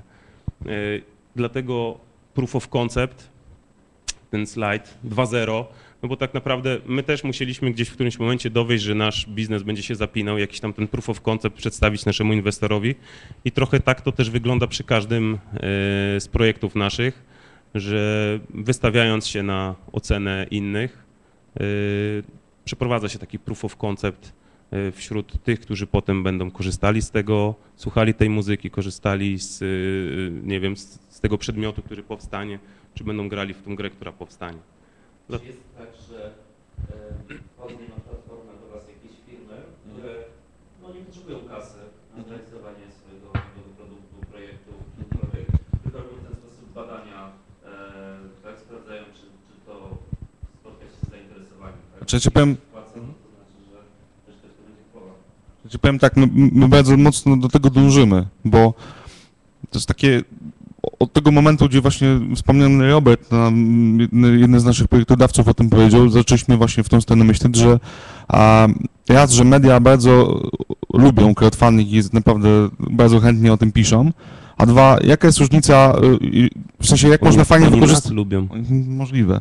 Dlatego Proof of Concept, ten slajd 2.0, no bo tak naprawdę my też musieliśmy gdzieś w którymś momencie dowieść, że nasz biznes będzie się zapinał, jakiś tam ten Proof of Concept przedstawić naszemu inwestorowi i trochę tak to też wygląda przy każdym z projektów naszych, że wystawiając się na ocenę innych, przeprowadza się taki Proof of Concept wśród tych, którzy potem będą korzystali z tego, słuchali tej muzyki, korzystali z, nie wiem, z tego przedmiotu, który powstanie, czy będą grali w tą grę, która powstanie. Czy jest tak, że wchodzą na platformę do Was jakieś firmy, które no nie potrzebują potrzebują kasy na zrealizowanie swojego nowego produktu, projektu, tylko robią w ten sposób badania, tak, sprawdzają, czy to spotka się z zainteresowaniem. Tak? Czy ja ci powiem, Płacą, to znaczy, że też to będzie głowa. Ci powiem tak, my bardzo mocno do tego dążymy, bo to jest takie, od tego momentu, gdzie właśnie wspomniany Robert, jeden z naszych projektodawców o tym powiedział, zaczęliśmy właśnie w tą stronę myśleć, że raz, że media bardzo lubią crowdfunding i naprawdę bardzo chętnie o tym piszą, a dwa, jaka jest różnica, w sensie jak można fajnie wykorzystać... lubią. Możliwe.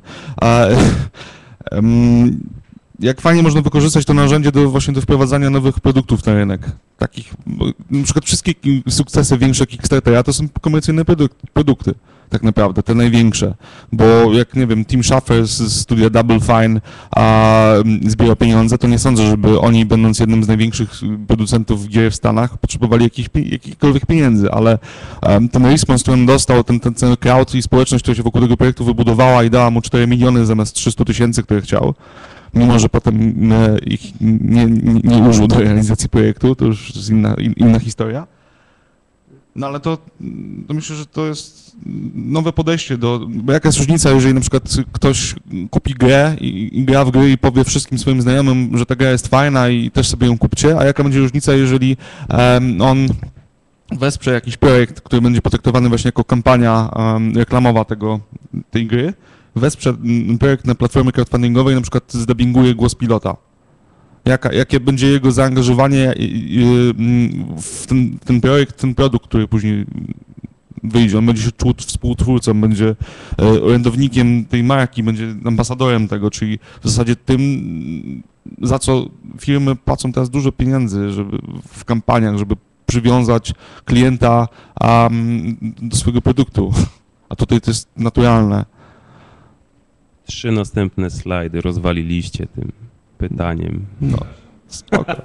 Jak fajnie można wykorzystać to narzędzie właśnie do wprowadzania nowych produktów na rynek. Takich, na przykład wszystkie sukcesy większe Kickstartera to są komercyjne produkty, tak naprawdę, te największe. Bo jak, nie wiem, Tim Schafer z studia Double Fine zbiera pieniądze, to nie sądzę, żeby oni, będąc jednym z największych producentów gier w Stanach, potrzebowali jakichkolwiek pieniędzy, ale ten response, który on dostał, ten crowd i społeczność, która się wokół tego projektu wybudowała i dała mu 4 miliony zamiast 300 000, które chciał, mimo że potem ich nie użył do realizacji projektu, to już jest inna historia. No ale to myślę, że to jest nowe podejście bo jaka jest różnica, jeżeli na przykład ktoś kupi grę i gra w gry i powie wszystkim swoim znajomym, że ta gra jest fajna i też sobie ją kupcie, a jaka będzie różnica, jeżeli on wesprze jakiś projekt, który będzie potraktowany właśnie jako kampania reklamowa tej gry, wesprze projekt na platformie crowdfundingowej, na przykład zdubbinguje głos pilota. Jakie będzie jego zaangażowanie w ten projekt, ten produkt, który później wyjdzie. On będzie się czuł współtwórcą, będzie orędownikiem tej marki, będzie ambasadorem tego, czyli w zasadzie tym, za co firmy płacą teraz dużo pieniędzy w kampaniach, żeby przywiązać klienta do swojego produktu. A tutaj to jest naturalne. 3 następne slajdy rozwaliliście tym pytaniem. No, spoko.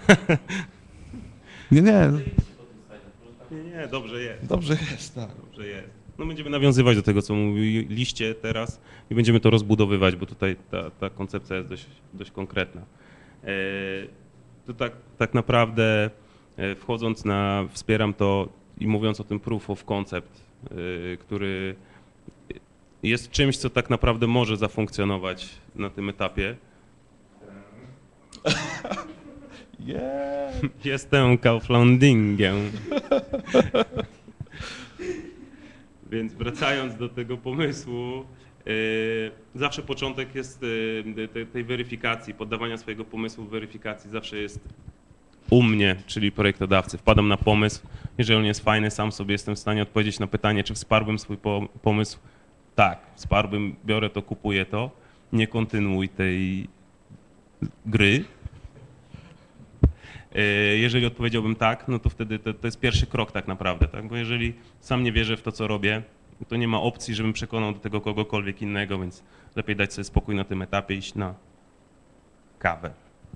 Nie, dobrze jest. dobrze jest, tak. Dobrze jest. No będziemy nawiązywać do tego, co mówiliście teraz i będziemy to rozbudowywać, bo tutaj ta koncepcja jest dość konkretna. Tu tak naprawdę wchodząc wspieram to i mówiąc o tym proof of concept, który jest czymś, co tak naprawdę może zafunkcjonować na tym etapie. Yeah. Jestem crowdfundingiem. Więc wracając do tego pomysłu, zawsze początek jest tej weryfikacji, poddawania swojego pomysłu weryfikacji zawsze jest u mnie, czyli projektodawcy. Wpadam na pomysł, jeżeli on jest fajny, sam sobie jestem w stanie odpowiedzieć na pytanie, czy wsparłbym swój pomysł. Tak, wsparłbym, biorę to, kupuję to, nie kontynuuj tej gry. Jeżeli odpowiedziałbym tak, no to wtedy to jest pierwszy krok tak naprawdę, tak? Bo jeżeli sam nie wierzę w to, co robię, to nie ma opcji, żebym przekonał do tego kogokolwiek innego, więc lepiej dać sobie spokój na tym etapie, iść na kawę.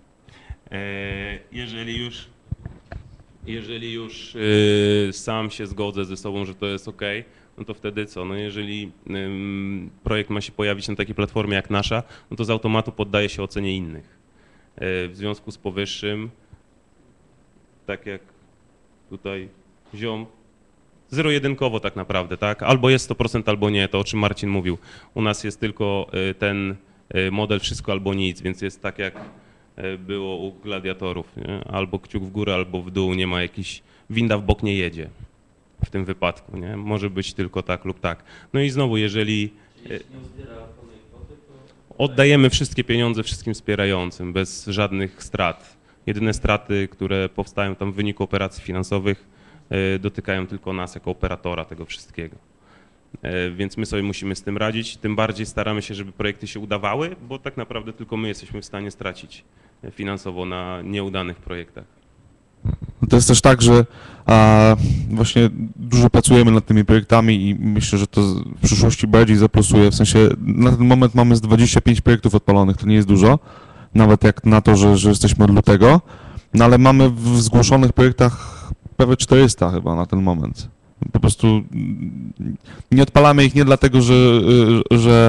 Jeżeli już sam się zgodzę ze sobą, że to jest ok, no to wtedy co? No jeżeli projekt ma się pojawić na takiej platformie jak nasza, no to z automatu poddaje się ocenie innych. W związku z powyższym, tak jak tutaj ziom, zero-jedynkowo tak naprawdę, tak? Albo jest 100%, albo nie, to o czym Marcin mówił. U nas jest tylko ten model wszystko albo nic, więc jest tak jak było u gladiatorów, nie? Albo kciuk w górę, albo w dół, nie ma jakiś, winda w bok nie jedzie w tym wypadku, nie? Może być tylko tak lub tak. No i znowu, jeżeli oddajemy wszystkie pieniądze wszystkim wspierającym, bez żadnych strat. Jedyne straty, które powstają tam w wyniku operacji finansowych, dotykają tylko nas jako operatora tego wszystkiego. Więc my sobie musimy z tym radzić, tym bardziej staramy się, żeby projekty się udawały, bo tak naprawdę tylko my jesteśmy w stanie stracić finansowo na nieudanych projektach. To jest też tak, że właśnie dużo pracujemy nad tymi projektami i myślę, że to w przyszłości bardziej zaplusuje. W sensie na ten moment mamy z 25 projektów odpalonych, to nie jest dużo, nawet jak na to, że jesteśmy od lutego, no ale mamy w zgłoszonych projektach prawie 400 chyba na ten moment. Po prostu nie odpalamy ich nie dlatego, że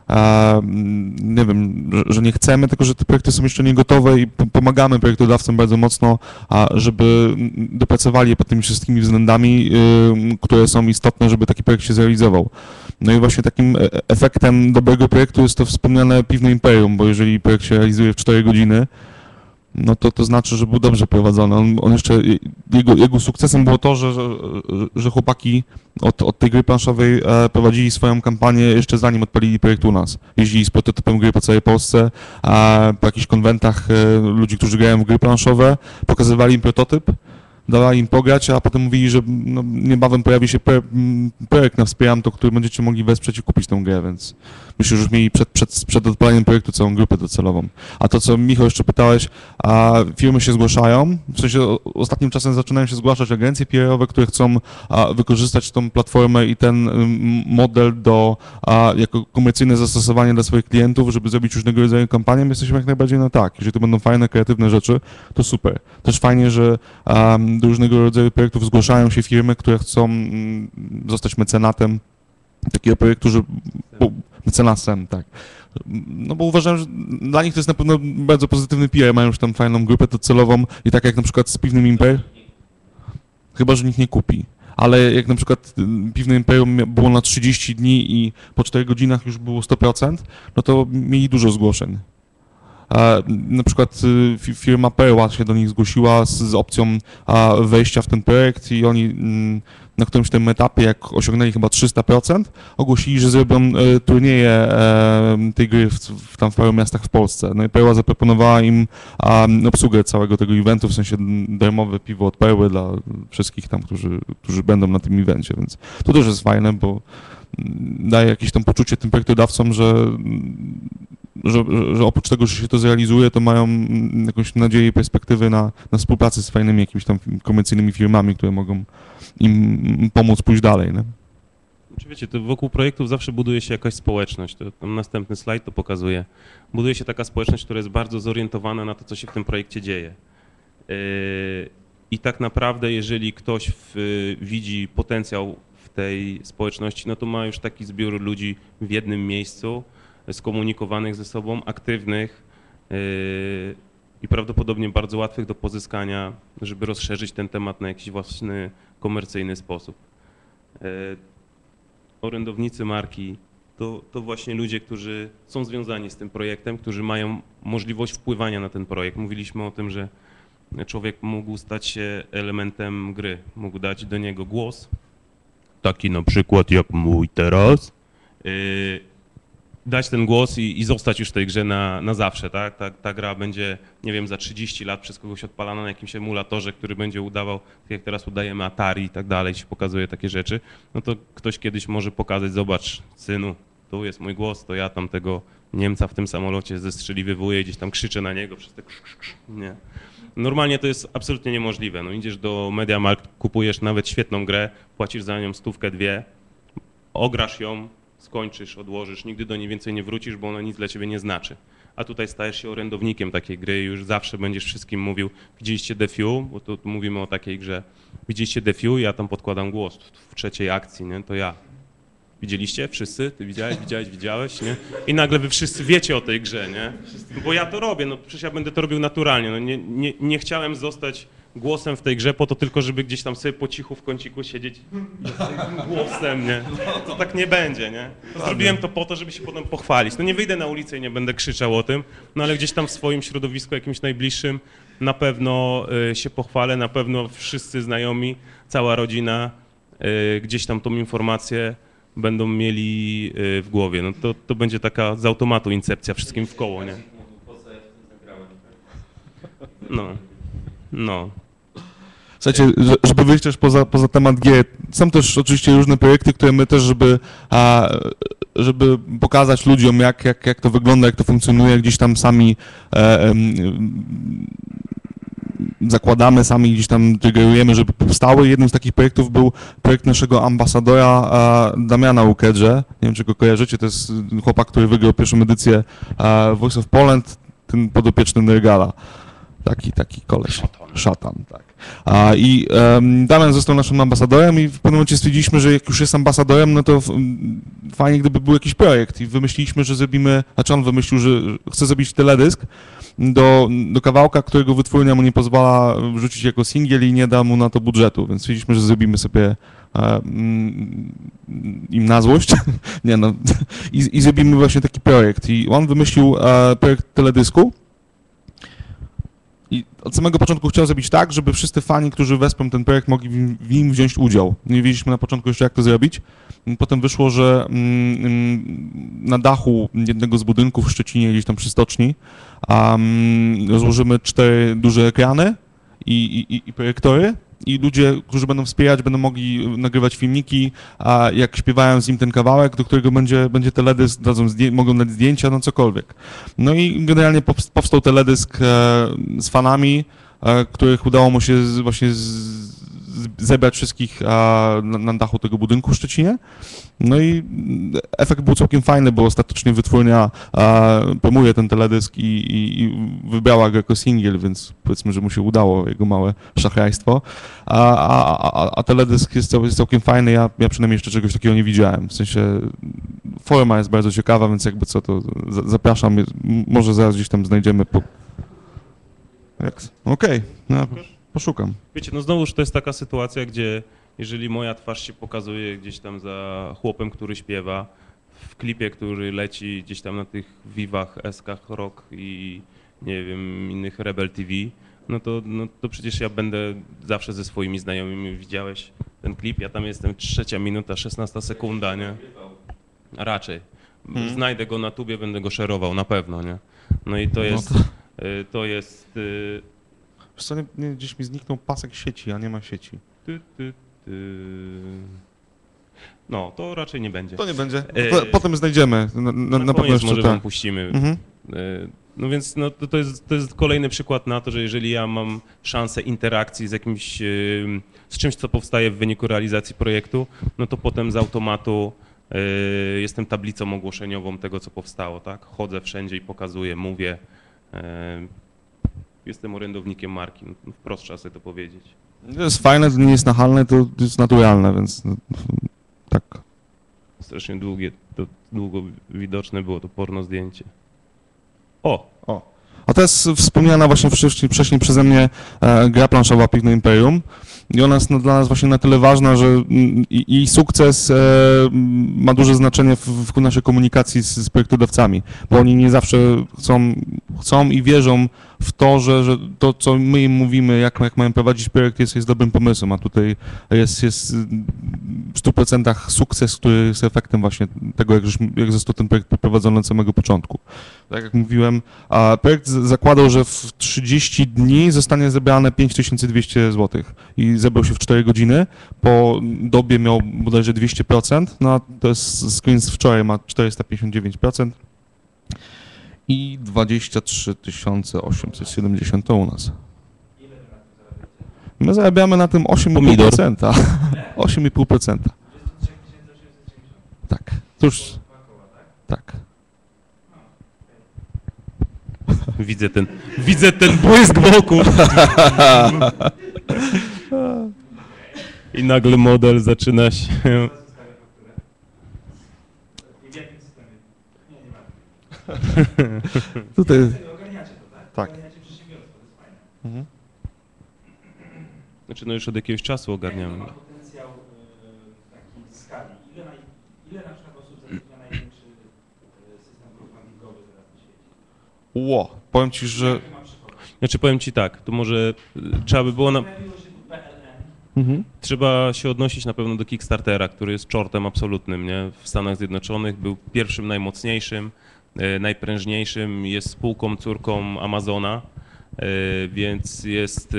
nie wiem, że nie chcemy, tylko że te projekty są jeszcze nie gotowe i pomagamy projektodawcom bardzo mocno, żeby dopracowali je pod tymi wszystkimi względami, które są istotne, żeby taki projekt się zrealizował. No i właśnie takim efektem dobrego projektu jest to wspomniane Piwne Imperium, bo jeżeli projekt się realizuje w 4 godziny, no to znaczy, że był dobrze prowadzony. On jeszcze, jego sukcesem było to, że chłopaki od tej gry planszowej prowadzili swoją kampanię jeszcze zanim odpalili projekt u nas. Jeździli z prototypem gry po całej Polsce, po jakichś konwentach ludzi, którzy grają w gry planszowe, pokazywali im prototyp, dawali im pograć, a potem mówili, że no, niebawem pojawi się projekt na Wspieram to, który będziecie mogli wesprzeć i kupić tę grę, więc myślę, że już mieli przed odpaleniem projektu całą grupę docelową. A to, co Michał jeszcze pytałeś, firmy się zgłaszają, w sensie ostatnim czasem zaczynają się zgłaszać agencje PR-owe, które chcą wykorzystać tą platformę i ten model jako komercyjne zastosowanie dla swoich klientów, żeby zrobić różnego rodzaju kampanię. My jesteśmy jak najbardziej na tak. Jeżeli to będą fajne, kreatywne rzeczy, to super. Też fajnie, że do różnego rodzaju projektów zgłaszają się firmy, które chcą zostać mecenatem takiego projektu, że mecenasem, tak. No bo uważam, że dla nich to jest na pewno bardzo pozytywny PR, mają już tam fajną grupę docelową i tak jak na przykład z Piwnym Imperium, chyba że nikt nie kupi. Ale jak na przykład Piwne Imperium było na 30 dni i po 4 godzinach już było 100%, no to mieli dużo zgłoszeń. Na przykład firma Perła się do nich zgłosiła z opcją wejścia w ten projekt i oni na którymś tym etapie, jak osiągnęli chyba 300%, ogłosili, że zrobią turnieje tej gry tam w paru miastach w Polsce. No i Perła zaproponowała im obsługę całego tego eventu, w sensie darmowe piwo od Perły dla wszystkich tam, którzy będą na tym evencie, więc to też jest fajne, bo daje jakieś tam poczucie tym projektodawcom, że oprócz tego, że się to zrealizuje, to mają jakąś nadzieję i perspektywy na współpracę z fajnymi jakimiś tam komercyjnymi firmami, które mogą im pomóc pójść dalej. Nie? Znaczy, wiecie, to wokół projektów zawsze buduje się jakaś społeczność. To tam następny slajd to pokazuje. Buduje się taka społeczność, która jest bardzo zorientowana na to, co się w tym projekcie dzieje. I tak naprawdę, jeżeli ktoś widzi potencjał w tej społeczności, no to ma już taki zbiór ludzi w jednym miejscu, skomunikowanych ze sobą, aktywnych i prawdopodobnie bardzo łatwych do pozyskania, żeby rozszerzyć ten temat na jakiś własny, komercyjny sposób. Orędownicy marki to właśnie ludzie, którzy są związani z tym projektem, którzy mają możliwość wpływania na ten projekt. Mówiliśmy o tym, że człowiek mógł stać się elementem gry, mógł dać do niego głos, taki na przykład jak mój teraz, dać ten głos i zostać już w tej grze na zawsze, tak? Ta gra będzie, nie wiem, za 30 lat przez kogoś odpalana na jakimś emulatorze, który będzie udawał, tak jak teraz udajemy Atari i tak dalej, się pokazuje takie rzeczy, no to ktoś kiedyś może pokazać, zobacz, synu, tu jest mój głos, to ja tam tego Niemca w tym samolocie zestrzeliwuję i gdzieś tam krzyczę na niego przez te nie. Normalnie to jest absolutnie niemożliwe. No idziesz do MediaMarkt, kupujesz nawet świetną grę, płacisz za nią 100-2, ograsz ją, skończysz, odłożysz, nigdy do niej więcej nie wrócisz, bo ona nic dla ciebie nie znaczy. A tutaj stajesz się orędownikiem takiej gry i już zawsze będziesz wszystkim mówił, widzieliście The Few, bo tu mówimy o takiej grze, widzieliście The Few, ja tam podkładam głos w trzeciej akcji, nie? To ja. Widzieliście? Wszyscy? Ty widziałeś, nie? I nagle wy wszyscy wiecie o tej grze, nie? Bo ja to robię, no przecież ja będę to robił naturalnie, no nie chciałem zostać głosem w tej grze po to tylko, żeby gdzieś tam sobie po cichu w kąciku siedzieć z głosem, nie? To tak nie będzie, nie? Zrobiłem to po to, żeby się potem pochwalić. No nie wyjdę na ulicę i nie będę krzyczał o tym, no ale gdzieś tam w swoim środowisku jakimś najbliższym na pewno się pochwalę, na pewno wszyscy znajomi, cała rodzina gdzieś tam tą informację będą mieli w głowie. No to będzie taka z automatu incepcja wszystkim w koło, nie? No. Słuchajcie, żeby wyjść też poza temat G, są też oczywiście różne projekty, które my też, żeby pokazać ludziom, jak to wygląda, jak to funkcjonuje, gdzieś tam sami zakładamy, sami gdzieś tam triggerujemy, żeby powstały. Jednym z takich projektów był projekt naszego ambasadora Damiana Łukedrze. Nie wiem, czy go kojarzycie, to jest chłopak, który wygrał pierwszą edycję Voice of Poland, ten podopieczny Nergala. Taki koleś. Szatan, tak. Damian został naszym ambasadorem i w pewnym momencie stwierdziliśmy, że jak już jest ambasadorem, no to fajnie, gdyby był jakiś projekt i wymyśliliśmy, że zrobimy, znaczy on wymyślił, że chce zrobić teledysk do kawałka, którego wytwórnia mu nie pozwala wrzucić jako singiel i nie da mu na to budżetu, więc stwierdziliśmy, że zrobimy sobie im na złość, nie no, i zrobimy właśnie taki projekt. I on wymyślił projekt teledysku i od samego początku chciał zrobić tak, żeby wszyscy fani, którzy wesprą ten projekt, mogli w nim wziąć udział. Nie wiedzieliśmy na początku jeszcze, jak to zrobić. Potem wyszło, że na dachu jednego z budynków w Szczecinie, gdzieś tam przy stoczni, rozłożymy 4 duże ekrany i projektory. I ludzie, którzy będą wspierać, będą mogli nagrywać filmiki, a jak śpiewają z nim ten kawałek, do którego będzie teledysk, mogą dać zdjęcia, no cokolwiek. No i generalnie powstał teledysk z fanami, których udało mu się właśnie zebrać wszystkich na dachu tego budynku w Szczecinie. No i efekt był całkiem fajny, bo ostatecznie wytwórnia promuje ten teledysk i wybrała go jako singiel, więc powiedzmy, że mu się udało jego małe szachrajstwo. A teledysk jest całkiem fajny, ja przynajmniej jeszcze czegoś takiego nie widziałem. W sensie forma jest bardzo ciekawa, więc jakby co, to zapraszam, może zaraz gdzieś tam znajdziemy. Okej, no, poszukam. Wiecie, no znowuż to jest taka sytuacja, gdzie jeżeli moja twarz się pokazuje gdzieś tam za chłopem, który śpiewa, w klipie, który leci gdzieś tam na tych Vivach, Eskach, Rock i nie wiem, innych Rebel TV, no to przecież ja będę zawsze ze swoimi znajomymi, widziałeś ten klip, ja tam jestem 3 minuta, 16 sekunda, nie? A raczej. Znajdę go na tubie, będę go szerował, na pewno, nie? No i to jest... Wiesz co, gdzieś mi zniknął pasek sieci, a nie ma sieci. No, to raczej nie będzie. To nie będzie. Potem znajdziemy. Na pewno jeszcze może tak. wam puścimy. No więc no, to jest kolejny przykład na to, że jeżeli ja mam szansę interakcji z jakimś, z czymś, co powstaje w wyniku realizacji projektu, no to potem z automatu jestem tablicą ogłoszeniową tego, co powstało, tak? Chodzę wszędzie i pokazuję, mówię. Jestem orędownikiem marki, no, wprost trzeba sobie to powiedzieć. To jest fajne, to nie jest nachalne, to jest naturalne, więc no, tak. Strasznie długo widoczne było to porno zdjęcie. O! A to jest wspomniana właśnie wcześniej przeze mnie gra planszowa Piwne Imperium. I ona jest dla nas właśnie na tyle ważna, że jej sukces ma duże znaczenie w naszej komunikacji z projektodawcami, bo oni nie zawsze chcą i wierzą w to, że to, co my im mówimy, jak mają prowadzić projekt, jest dobrym pomysłem, a tutaj jest w 100% sukces, który jest efektem właśnie tego, jak został ten projekt poprowadzony od samego początku. Tak jak mówiłem, projekt zakładał, że w 30 dni zostanie zebrane 5200 zł i zebrał się w 4 godziny, po dobie miał bodajże 200%, no a to jest screen z wczoraj, ma 459%. I 23 870 to u nas. My zarabiamy na tym 8,5%. 8,5%. Tak. Cóż, tak. Widzę ten błysk wokół. I nagle model zaczyna się... Tutaj. Tak. Znaczy, no już od jakiegoś czasu ogarniamy. Ma potencjał takiej skali? Ile na przykład osób zatrudnia największy system crowdfundingowy teraz na świecie? Powiem ci, że... Znaczy, powiem ci tak, to może trzeba by było Trzeba się odnosić na pewno do Kickstartera, który jest czortem absolutnym, nie? W Stanach Zjednoczonych był pierwszym najmocniejszym, najprężniejszym, jest spółką córką Amazona, więc jest...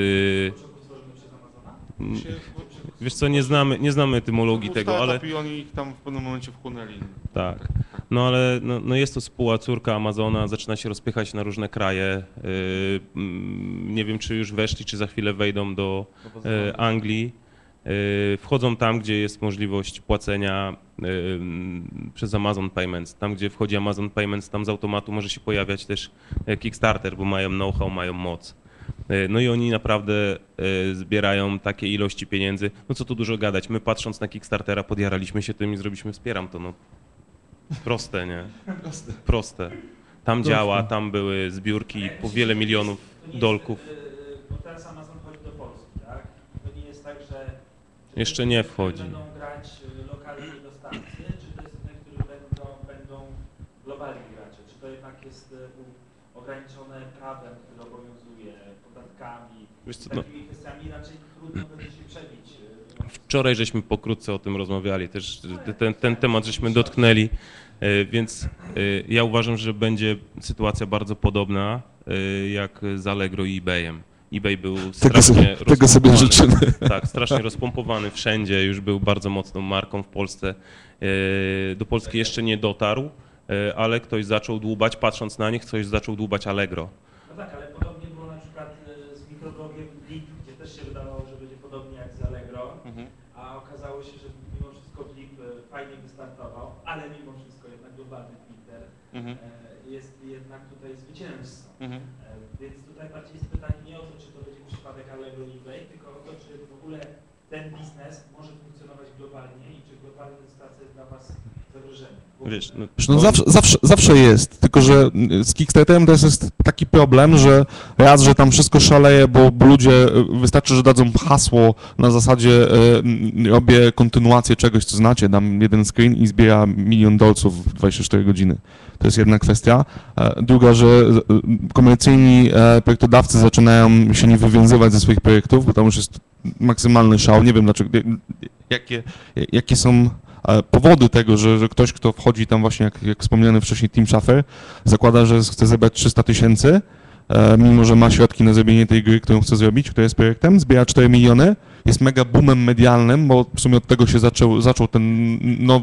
Wiesz co, nie znamy etymologii tego, ale... I oni ich tam w pewnym momencie wchłonęli. Tak, no ale no jest to spółka córka Amazona, zaczyna się rozpychać na różne kraje. Nie wiem, czy już weszli, czy za chwilę wejdą do Anglii. Wchodzą tam, gdzie jest możliwość płacenia przez Amazon Payments. Tam, gdzie wchodzi Amazon Payments, tam z automatu może się pojawiać też Kickstarter, bo mają know-how, mają moc. No i oni naprawdę zbierają takie ilości pieniędzy. No co tu dużo gadać, my patrząc na Kickstartera podjaraliśmy się tym i zrobiliśmy Wspieram to, no. Proste, nie? Proste. Tam działa, tam były zbiórki po wiele milionów dolków. Bo teraz Amazon wchodzi do Polski, tak? To nie jest tak, że Jeszcze nie wchodzi. będą grać lokalni dostawcy, czy to jest rynek, który będą globalni gracze? Czy to jednak jest ograniczone prawem, które obowiązuje, podatkami, Wiesz co, takimi kwestiami raczej trudno będzie się przebić? Wczoraj żeśmy pokrótce o tym rozmawiali, też ten temat żeśmy dotknęli, więc ja uważam, że będzie sytuacja bardzo podobna jak z Allegro i eBayem. eBay był strasznie Tego sobie życzymy. Tak, strasznie rozpompowany wszędzie, już był bardzo mocną marką w Polsce. Do Polski jeszcze nie dotarł, ale ktoś zaczął dłubać, patrząc na nich, ktoś zaczął dłubać Allegro. No tak, ale podobnie było na przykład z mikroblogiem Blik, gdzie też się wydawało, że będzie podobnie jak z Allegro, a okazało się, że mimo wszystko Blik fajnie wystartował, ale mimo wszystko jednak globalny Twitter jest jednak tutaj zwycięzcą. Więc tutaj bardziej jest pytanie nie o to, czy to będzie przypadek Allegro i eBay, tylko o to, czy w ogóle ten biznes może funkcjonować globalnie i czy globalna sytuacja jest dla Was zagrożeniem. Wiesz, No zawsze jest, tylko że z Kickstarterem teraz jest taki problem, że raz, że tam wszystko szaleje, bo ludzie, wystarczy, że dadzą hasło na zasadzie robię kontynuację czegoś, co znacie, dam jeden screen i zbiera $1 milion w 24 godziny. To jest jedna kwestia. Druga, że komercyjni projektodawcy zaczynają się nie wywiązywać ze swoich projektów, bo tam już jest maksymalny szał. Nie wiem dlaczego, jakie są powody tego, że ktoś, kto wchodzi tam właśnie, jak wspomniany wcześniej Tim Schafer, zakłada, że chce zebrać 300 000, mimo że ma środki na zrobienie tej gry, którą chce zrobić, która jest projektem, zbiera 4 miliony, jest mega boomem medialnym, bo w sumie od tego się zaczął ten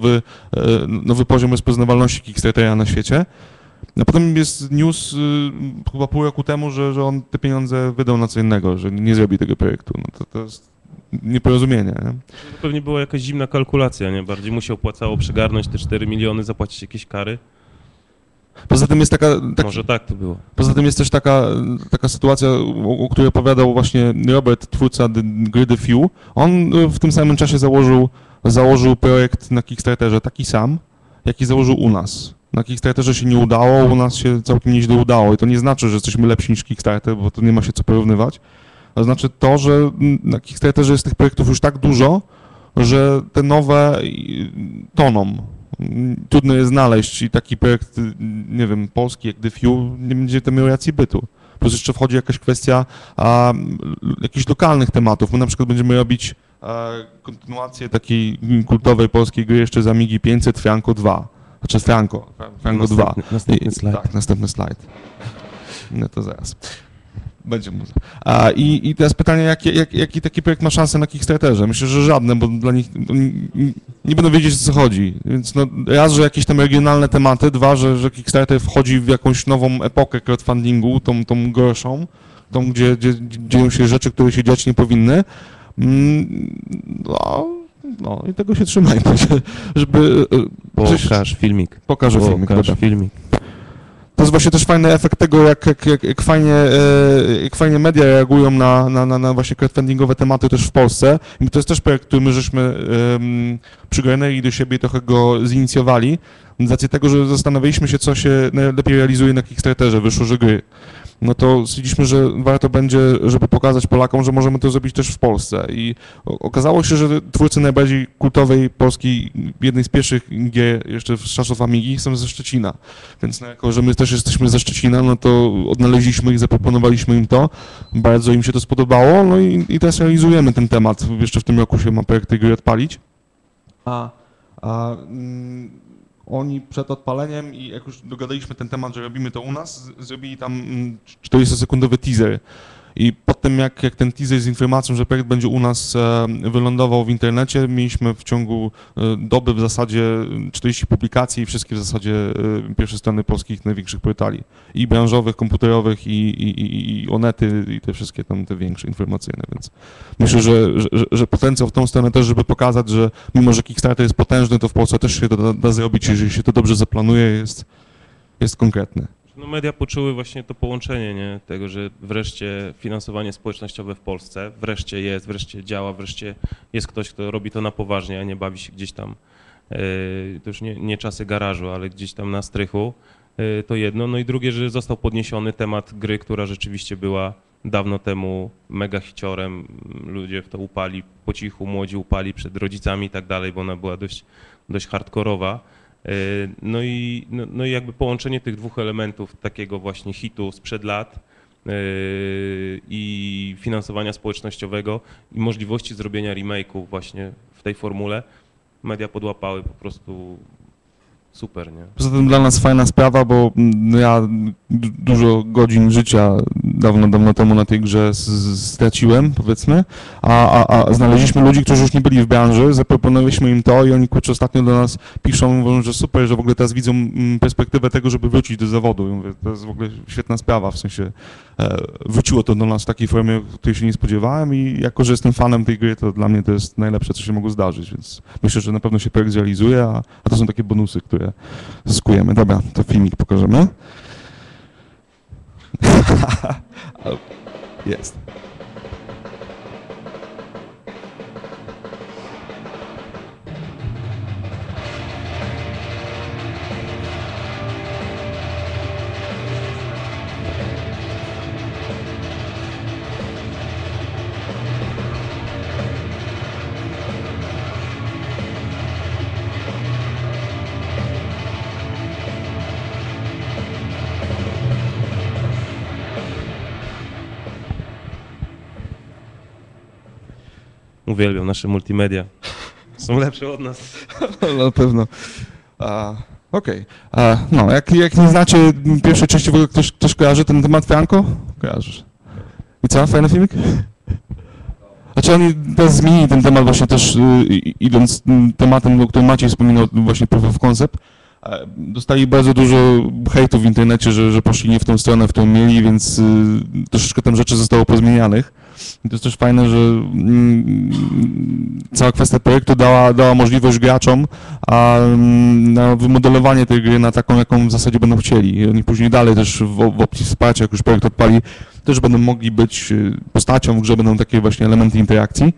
nowy poziom rozpoznawalności Kickstartera na świecie. A potem jest news chyba pół roku temu, że on te pieniądze wydał na co innego, że nie zrobi tego projektu. No to jest nieporozumienie. Nie? To pewnie była jakaś zimna kalkulacja, nie? Bardziej mu się opłacało przegarnąć te 4 miliony, zapłacić jakieś kary. Poza tym jest Może tak to było. Poza tym jest też taka sytuacja, o której opowiadał właśnie Robert, twórca gry The Few. On w tym samym czasie założył projekt na Kickstarterze taki sam, jaki założył u nas. Na Kickstarterze się nie udało, u nas się całkiem nieźle udało i to nie znaczy, że jesteśmy lepsi niż Kickstarter, bo to nie ma się co porównywać. To znaczy to, że na Kickstarterze jest tych projektów już tak dużo, że te nowe toną. Trudno je znaleźć i taki projekt, nie wiem, polski jak The Few nie będzie to miał racji bytu. Plus jeszcze wchodzi jakaś kwestia jakichś lokalnych tematów. My na przykład będziemy robić kontynuację takiej kultowej polskiej gry jeszcze z Amigi 500 Franco 2. Znaczy Franco 2. Następny slajd. Tak, następny slajd. No to zaraz. Będzie muza. I teraz pytanie, jaki taki projekt ma szansę na Kickstarterze? Myślę, że żadne, bo dla nich nie będą wiedzieć, o co chodzi. Więc no, raz, że jakieś tam regionalne tematy, dwa, że Kickstarter wchodzi w jakąś nową epokę crowdfundingu, tą gorszą, tą, gdzie dzieją się rzeczy, które się dziać nie powinny. No i tego się trzymajmy, żeby... Pokaż filmik. Pokażę filmik. Pokaż Dobra. filmik. To jest właśnie też fajny efekt tego, jak fajnie media reagują na właśnie crowdfundingowe tematy też w Polsce. I to jest też projekt, który my żeśmy przygarnęli do siebie i trochę go zinicjowali. Z racji tego, że zastanawialiśmy się, co się najlepiej realizuje na Kickstarterze, wyszło, że gry. No to stwierdziliśmy, że warto będzie, żeby pokazać Polakom, że możemy to zrobić też w Polsce. I okazało się, że twórcy najbardziej kultowej polskiej, jednej z pierwszych gier jeszcze z czasów Amigi są ze Szczecina. Więc no, jako, że my też jesteśmy ze Szczecina, no to odnaleźliśmy ich, zaproponowaliśmy im to. Bardzo im się to spodobało, no i teraz realizujemy ten temat. Jeszcze w tym roku się ma projekt tej gry odpalić. Oni przed odpaleniem i jak już dogadaliśmy ten temat, że robimy to u nas, zrobili tam 40-sekundowy teaser. I po tym jak ten teaser z informacją, że projekt będzie u nas wylądował w internecie, mieliśmy w ciągu doby w zasadzie 40 publikacji i wszystkie w zasadzie pierwsze strony polskich największych portali. I branżowych, komputerowych, i Onety, i te wszystkie tam te większe informacyjne, więc myślę, że potencjał w tą stronę też, żeby pokazać, że mimo, że Kickstarter jest potężny, to w Polsce też się to da zrobić, jeżeli się to dobrze zaplanuje, jest konkretny. No media poczuły właśnie to połączenie, nie? Tego, że wreszcie finansowanie społecznościowe w Polsce wreszcie jest, wreszcie działa, wreszcie jest ktoś, kto robi to na poważnie, a nie bawi się gdzieś tam, to już nie czasy garażu, ale gdzieś tam na strychu, to jedno. No i drugie, że został podniesiony temat gry, która rzeczywiście była dawno temu mega hiciorem, ludzie w to upali po cichu, młodzi upali przed rodzicami i tak dalej, bo ona była dość hardkorowa. No i jakby połączenie tych dwóch elementów, takiego właśnie hitu sprzed lat i finansowania społecznościowego i możliwości zrobienia remake'u właśnie w tej formule, media podłapały po prostu super, nie? Poza tym dla nas fajna sprawa, bo ja dużo godzin życia dawno temu na tej grze straciłem, powiedzmy, a znaleźliśmy ludzi, którzy już nie byli w branży, zaproponowaliśmy im to i oni kurczę ostatnio do nas piszą, mówią, że super, że w ogóle teraz widzą perspektywę tego, żeby wrócić do zawodu. I mówię, to jest w ogóle świetna sprawa, w sensie wróciło to do nas w takiej formie, której się nie spodziewałem i jako, że jestem fanem tej gry, to dla mnie to jest najlepsze, co się mogło zdarzyć, więc myślę, że na pewno się projekt zrealizuje, a to są takie bonusy, które zyskujemy. Dobra, to filmik pokażemy. Jest. Uwielbiam nasze multimedia. Są lepsze od nas. No, na pewno. Okej. No, jak nie znacie pierwszej części, w ogóle ktoś kojarzy ten temat, Franco? Kojarzysz. I co, fajny filmik? Znaczy oni teraz zmienili ten temat właśnie też, idąc tematem, o którym Maciej wspominał, właśnie proof of concept. Dostali bardzo dużo hejtu w internecie, że poszli nie w tą stronę, w którą mieli, więc troszeczkę tam rzeczy zostało pozmienianych. I to jest też fajne, że cała kwestia projektu dała możliwość graczom na wymodelowanie tej gry na taką, jaką w zasadzie będą chcieli. I oni później dalej też w opcji wsparcia, jak już projekt odpali, też będą mogli być postacią w grze, będą takie właśnie elementy interakcji.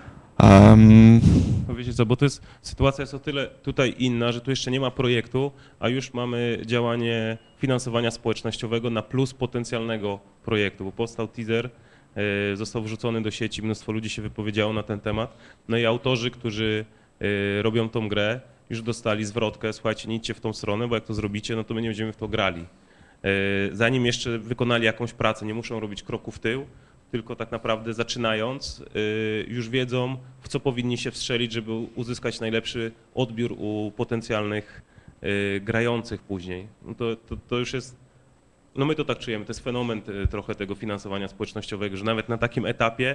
Wiecie co, bo to jest, sytuacja jest o tyle tutaj inna, że tu jeszcze nie ma projektu, a już mamy działanie finansowania społecznościowego na plus potencjalnego projektu, bo powstał teaser, został wrzucony do sieci, mnóstwo ludzi się wypowiedziało na ten temat, no i autorzy, którzy robią tą grę, już dostali zwrotkę, słuchajcie, nie idźcie w tą stronę, bo jak to zrobicie, no to my nie będziemy w to grali. Zanim jeszcze wykonali jakąś pracę, nie muszą robić kroku w tył, tylko tak naprawdę zaczynając już wiedzą, w co powinni się wstrzelić, żeby uzyskać najlepszy odbiór u potencjalnych grających później. No to już jest, no my to tak czujemy, to jest fenomen trochę tego finansowania społecznościowego, że nawet na takim etapie,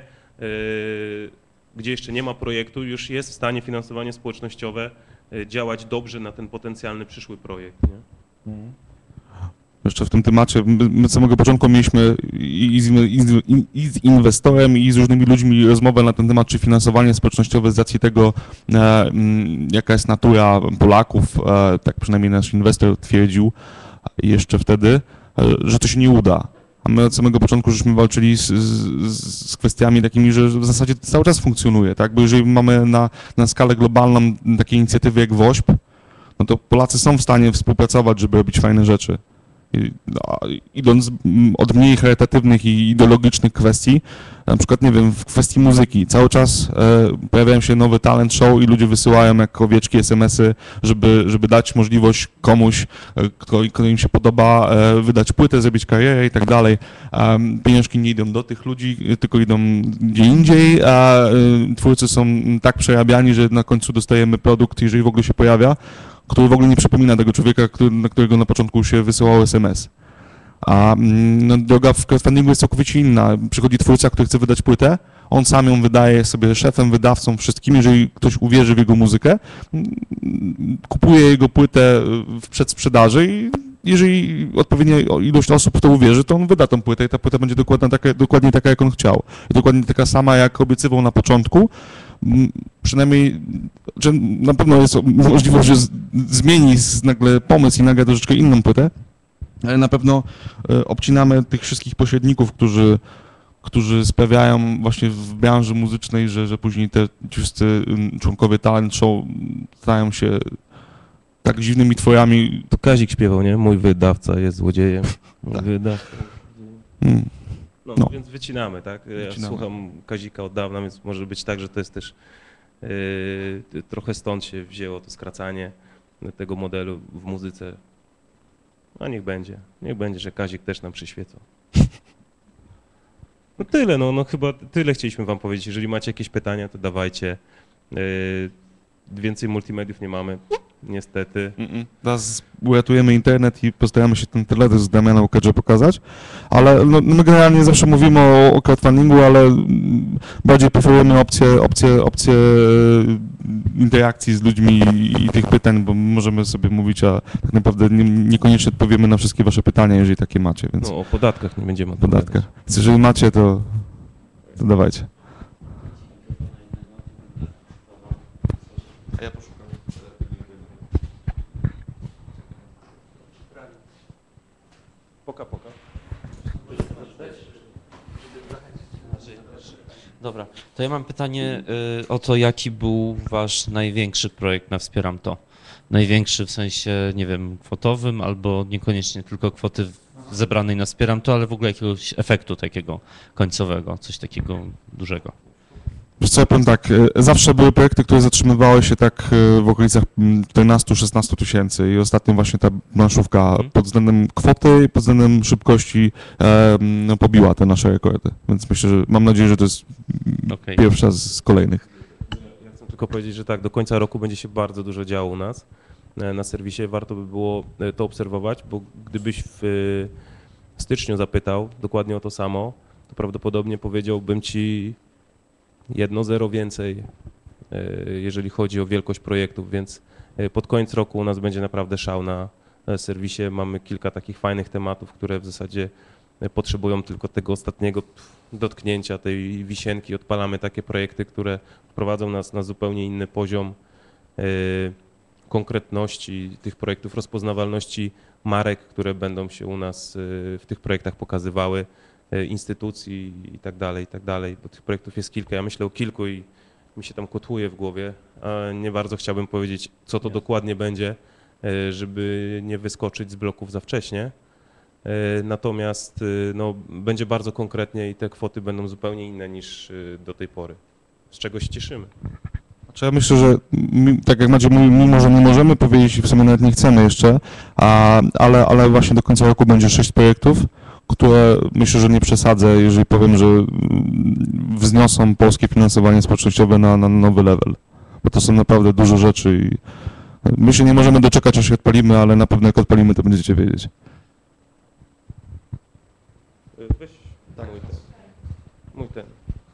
gdzie jeszcze nie ma projektu, już jest w stanie finansowanie społecznościowe działać dobrze na ten potencjalny przyszły projekt. Nie? Jeszcze w tym temacie, my od samego początku mieliśmy i z inwestorem, i z różnymi ludźmi rozmowę na ten temat, czy finansowanie społecznościowe z racji tego, jaka jest natura Polaków, tak przynajmniej nasz inwestor twierdził jeszcze wtedy, że to się nie uda. A my od samego początku żeśmy walczyli z kwestiami takimi, że w zasadzie to cały czas funkcjonuje, tak? Bo jeżeli mamy na skalę globalną takie inicjatywy jak WOŚP, no to Polacy są w stanie współpracować, żeby robić fajne rzeczy. Idąc od mniej charytatywnych i ideologicznych kwestii, na przykład, nie wiem, w kwestii muzyki, cały czas pojawiają się nowe talent show i ludzie wysyłają jak owieczki SMS-y, żeby dać możliwość komuś, kto im się podoba, wydać płytę, zrobić karierę i tak dalej. Pieniążki nie idą do tych ludzi, tylko idą gdzie indziej, a twórcy są tak przerabiani, że na końcu dostajemy produkt, jeżeli w ogóle się pojawia, który w ogóle nie przypomina tego człowieka, na którego na początku się wysyłało SMS. A no, droga w crowdfundingu jest całkowicie inna. Przychodzi twórca, który chce wydać płytę, on sam ją wydaje sobie szefem, wydawcą, wszystkim. Jeżeli ktoś uwierzy w jego muzykę, kupuje jego płytę w przedsprzedaży i jeżeli odpowiednia ilość osób w to uwierzy, to on wyda tą płytę i ta płyta będzie dokładnie taka, jak on chciał. I dokładnie taka sama, jak obiecywał na początku. Przynajmniej, że na pewno jest możliwość, że zmieni nagle pomysł i nagle troszeczkę inną płytę, Ale na pewno obcinamy tych wszystkich pośredników, którzy sprawiają właśnie w branży muzycznej, że później ci wszyscy członkowie talent show stają się tak dziwnymi tworami. To Kazik śpiewał, nie? Mój wydawca jest złodziejem. Mój wydawca. No, więc wycinamy, tak? Ja słucham Kazika od dawna, więc może być tak, że to jest też trochę stąd się wzięło to skracanie tego modelu w muzyce. No niech będzie, że Kazik też nam przyświecał. No tyle, no chyba tyle chcieliśmy wam powiedzieć. Jeżeli macie jakieś pytania, to dawajcie. Więcej multimediów nie mamy, niestety. Teraz uratujemy internet i postaramy się ten teledysk z Damiana Łukacza pokazać, ale no, my generalnie zawsze mówimy o crowdfundingu, ale bardziej preferujemy opcję interakcji z ludźmi i tych pytań, bo możemy sobie mówić, a tak naprawdę niekoniecznie odpowiemy na wszystkie wasze pytania, jeżeli takie macie. Więc No o podatkach nie będziemy o podatkach. Więc jeżeli macie, to dawajcie. A ja poszukam. Poka. Dobra, to ja mam pytanie o to, jaki był wasz największy projekt na Wspieram To? Największy w sensie, nie wiem, kwotowym, albo niekoniecznie tylko kwoty zebranej na Wspieram To, ale w ogóle jakiegoś efektu takiego końcowego, coś takiego dużego. Wiesz co, ja powiem tak, zawsze były projekty, które zatrzymywały się tak w okolicach 14-16 tysięcy i ostatnio właśnie ta planszówka pod względem kwoty i pod względem szybkości pobiła te nasze rekordy, więc myślę, że mam nadzieję, że to jest pierwsza z kolejnych. Ja chcę tylko powiedzieć, że tak, do końca roku będzie się bardzo dużo działo u nas na serwisie, warto by było to obserwować, bo gdybyś w styczniu zapytał dokładnie o to samo, to prawdopodobnie powiedziałbym ci 1-0 więcej, jeżeli chodzi o wielkość projektów, więc pod koniec roku u nas będzie naprawdę szał na serwisie. Mamy kilka takich fajnych tematów, które w zasadzie potrzebują tylko tego ostatniego dotknięcia, tej wisienki. Odpalamy takie projekty, które wprowadzą nas na zupełnie inny poziom konkretności tych projektów, rozpoznawalności marek, które będą się u nas w tych projektach pokazywały, instytucji i tak dalej, bo tych projektów jest kilka. Ja myślę o kilku i mi się tam kotłuje w głowie, a nie bardzo chciałbym powiedzieć, co to dokładnie będzie, żeby nie wyskoczyć z bloków za wcześnie. Natomiast no, będzie bardzo konkretnie i te kwoty będą zupełnie inne niż do tej pory, z czego się cieszymy. Znaczy ja myślę, że tak jak Maciej mówił, mimo że nie możemy powiedzieć i w sumie nawet nie chcemy jeszcze, ale właśnie do końca roku będzie 6 projektów, które myślę, że nie przesadzę, jeżeli powiem, że wzniosą polskie finansowanie społecznościowe na nowy level, bo to są naprawdę dużo rzeczy i my się nie możemy doczekać, aż się odpalimy, ale na pewno jak odpalimy, to będziecie wiedzieć. Weź mój ten.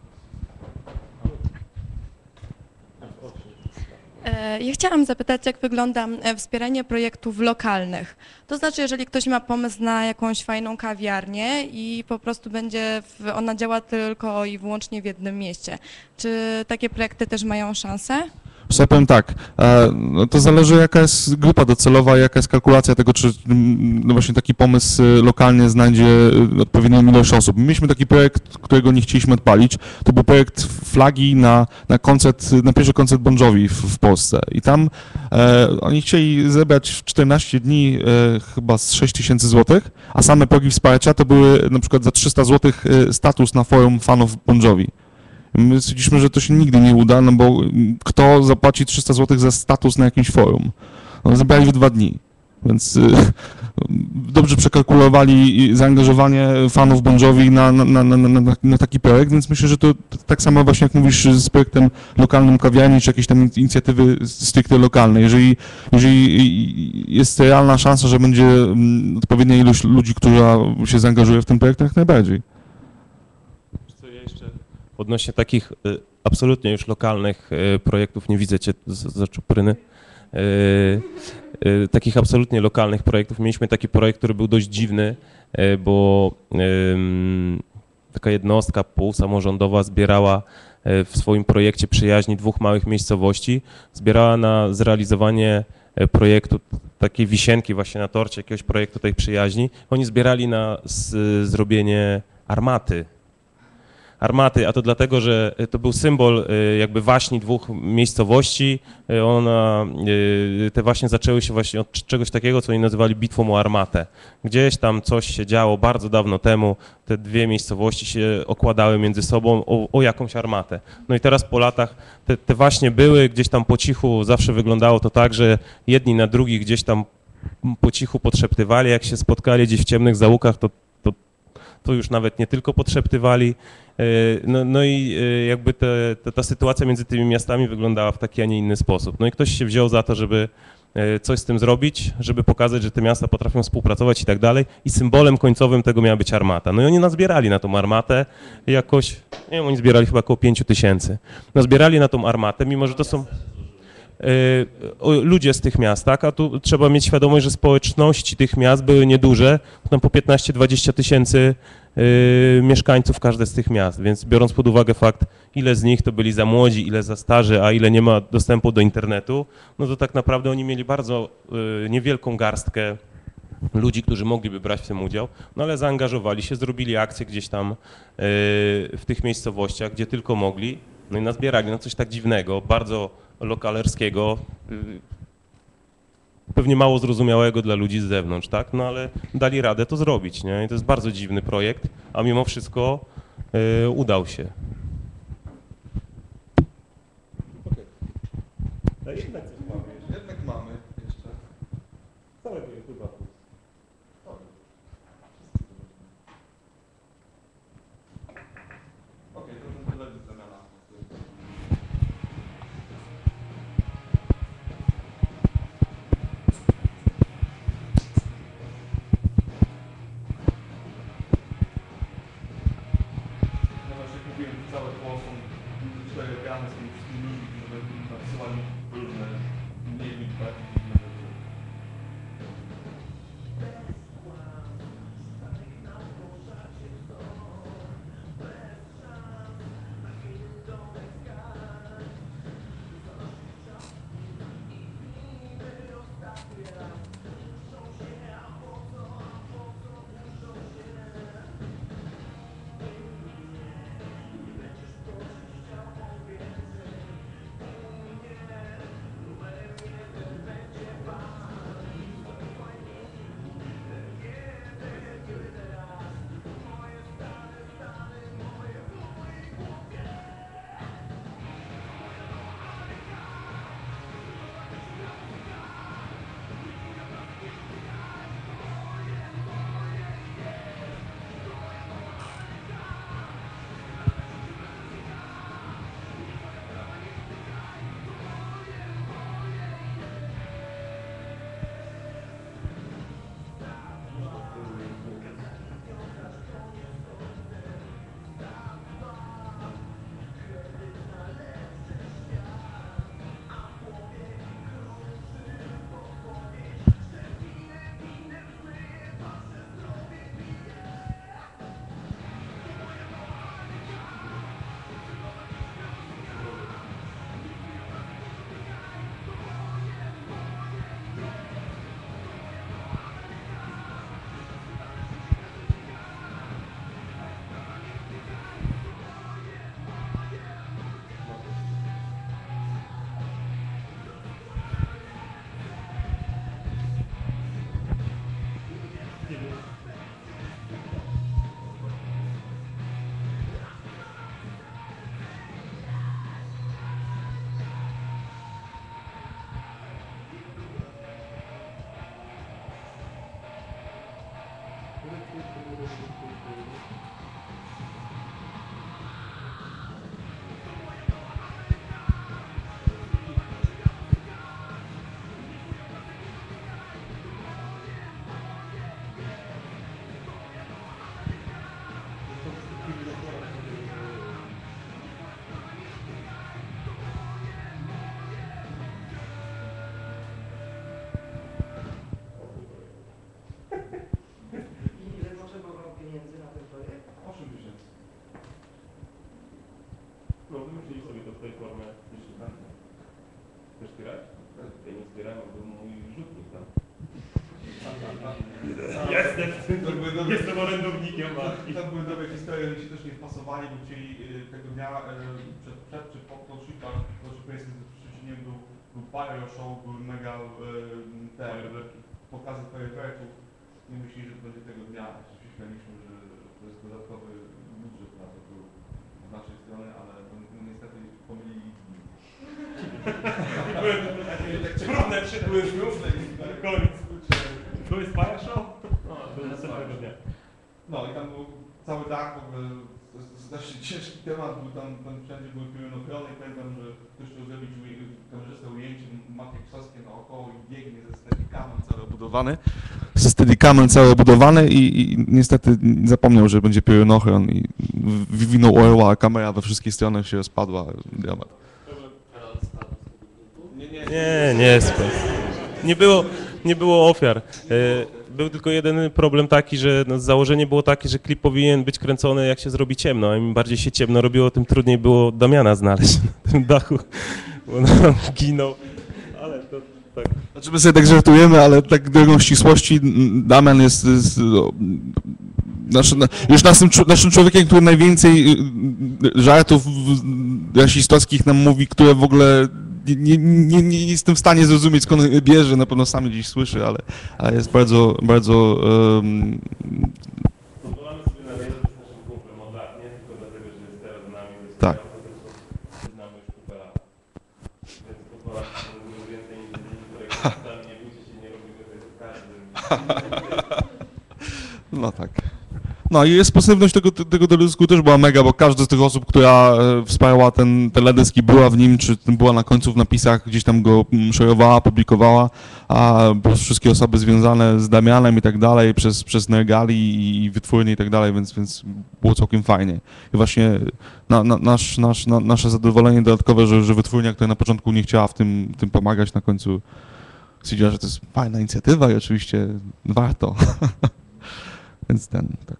Ja chciałam zapytać, jak wygląda wspieranie projektów lokalnych. To znaczy, jeżeli ktoś ma pomysł na jakąś fajną kawiarnię i po prostu ona działa tylko i wyłącznie w jednym mieście. Czy takie projekty też mają szansę? Ja powiem tak, no to zależy jaka jest grupa docelowa, jaka jest kalkulacja tego, czy no właśnie taki pomysł lokalnie znajdzie odpowiednią ilość osób. My mieliśmy taki projekt, którego nie chcieliśmy odpalić, to był projekt flagi na pierwszy koncert Bon Jovi w Polsce i tam oni chcieli zebrać w 14 dni chyba z 6 000 złotych, a same progi wsparcia to były na przykład za 300 złotych status na forum fanów Bon Jovi. My stwierdziliśmy, że to się nigdy nie uda, no bo kto zapłaci 300 zł za status na jakimś forum? No, zebrali w 2 dni, więc dobrze przekalkulowali zaangażowanie fanów Bon Jovi na taki projekt, więc myślę, że to tak samo właśnie jak mówisz z projektem lokalnym kawiarni, czy jakieś tam inicjatywy stricte lokalne. Jeżeli jest realna szansa, że będzie odpowiednia ilość ludzi, która się zaangażuje w ten projekt, jak najbardziej. Odnośnie takich absolutnie już lokalnych projektów, nie widzę cię za czupryny, takich absolutnie lokalnych projektów. Mieliśmy taki projekt, który był dość dziwny, bo taka jednostka półsamorządowa zbierała w swoim projekcie przyjaźni 2 małych miejscowości, zbierała na zrealizowanie projektu takiej wisienki właśnie na torcie jakiegoś projektu tej przyjaźni. Oni zbierali na zrobienie armaty. A to dlatego, że to był symbol jakby waśni dwóch miejscowości. Te waśnie zaczęły się właśnie od czegoś takiego, co oni nazywali bitwą o armatę. Gdzieś tam coś się działo bardzo dawno temu, te dwie miejscowości się okładały między sobą o jakąś armatę. No i teraz po latach te waśnie były, gdzieś tam po cichu zawsze wyglądało to tak, że jedni na drugich gdzieś tam po cichu podszeptywali, jak się spotkali gdzieś w ciemnych zaułkach, to już nawet nie tylko podszeptywali. No i jakby ta sytuacja między tymi miastami wyglądała w taki, a nie inny sposób. No i ktoś się wziął za to, żeby coś z tym zrobić, żeby pokazać, że te miasta potrafią współpracować i tak dalej. I symbolem końcowym tego miała być armata. No i oni nazbierali na tą armatę jakoś, nie wiem, oni zbierali chyba około 5000. Nazbierali na tą armatę, mimo że to są ludzie z tych miast, tak? A tu trzeba mieć świadomość, że społeczności tych miast były nieduże, tam po 15-20 tysięcy mieszkańców każde z tych miast, więc biorąc pod uwagę fakt, ile z nich to byli za młodzi, ile za starzy, a ile nie ma dostępu do internetu, no to tak naprawdę oni mieli bardzo niewielką garstkę ludzi, którzy mogliby brać w tym udział, no ale zaangażowali się, zrobili akcje gdzieś tam w tych miejscowościach, gdzie tylko mogli, no i nazbierali na coś tak dziwnego, bardzo lokalerskiego, pewnie mało zrozumiałego dla ludzi z zewnątrz, tak? No ale dali radę to zrobić, nie? I to jest bardzo dziwny projekt, a mimo wszystko udał się. Okay. Jednak coś mamy jeszcze. Jednak mamy jeszcze. Całego YouTube'a. Okej, to tyle z zamiana. Całe tło są 4 ekrany z tymi wszystkimi ludźmi, żeby nasyłali różne mniej liczbę. Ile potrzebował pieniędzy na ten projekt? Jestem orędownikiem marki. Tam były dobre historie, oni się też nie wpasowali, bo chcieli tego dnia przed czy po shipach, to w Szczecinie był Fire Show, były mega te pokazy fajerwerków. Nie myśleli, że to będzie tego dnia. Myśleliśmy, że to jest dodatkowy budżet na to był z naszej strony, ale niestety pomylili dni. Trudne przybyły znów, koniec. To jest Fire Show? No, to jest następnego dnia. No i tam był cały dach, w ogóle znacznie ciężki temat, był tam wszędzie były pionochrony i pamiętam, że ktoś chciał zrobić kamerzysta ujęcie matrixowskie naokoło i biegnie ze steadicamem cały budowany i niestety zapomniał, że będzie pionochron i wywinął orła, a kamera we wszystkich stronach się rozpadła. Dramat. Nie było ofiar. Był tylko jeden problem taki, że założenie było takie, że klip powinien być kręcony jak się zrobi ciemno, a im bardziej się ciemno robiło, tym trudniej było Damiana znaleźć na tym dachu, bo on ginął, ale to tak. Znaczy my sobie tak żartujemy, ale tak drogą ścisłości Damian jest już naszym człowiekiem, który najwięcej żartów rasistowskich nam mówi, które w ogóle nie jestem w stanie zrozumieć, skąd bierze, na pewno sami gdzieś słyszy, ale jest bardzo Pozwalamy sobie na wiele z naszym kumplem od lat, nie tylko dlatego, że jest teraz z nami, tak. Znamy już kupę lat. Więc pozwalamy sobie dużo więcej niż projektami, nie bójcie się, nie robimy tego z każdym. No tak. No i responsywność tego teledysku też była mega, bo każda z tych osób, która wsparła ten teledysk i była w nim, czy była na końcu w napisach, gdzieś tam go szerowała, publikowała, a wszystkie osoby związane z Damianem i tak dalej, przez Nergali i wytwórnie i tak dalej, więc było całkiem fajnie. I właśnie nasze zadowolenie dodatkowe, że wytwórnia, która na początku nie chciała w tym pomagać, na końcu stwierdziła, że to jest fajna inicjatywa i oczywiście warto. Więc tak.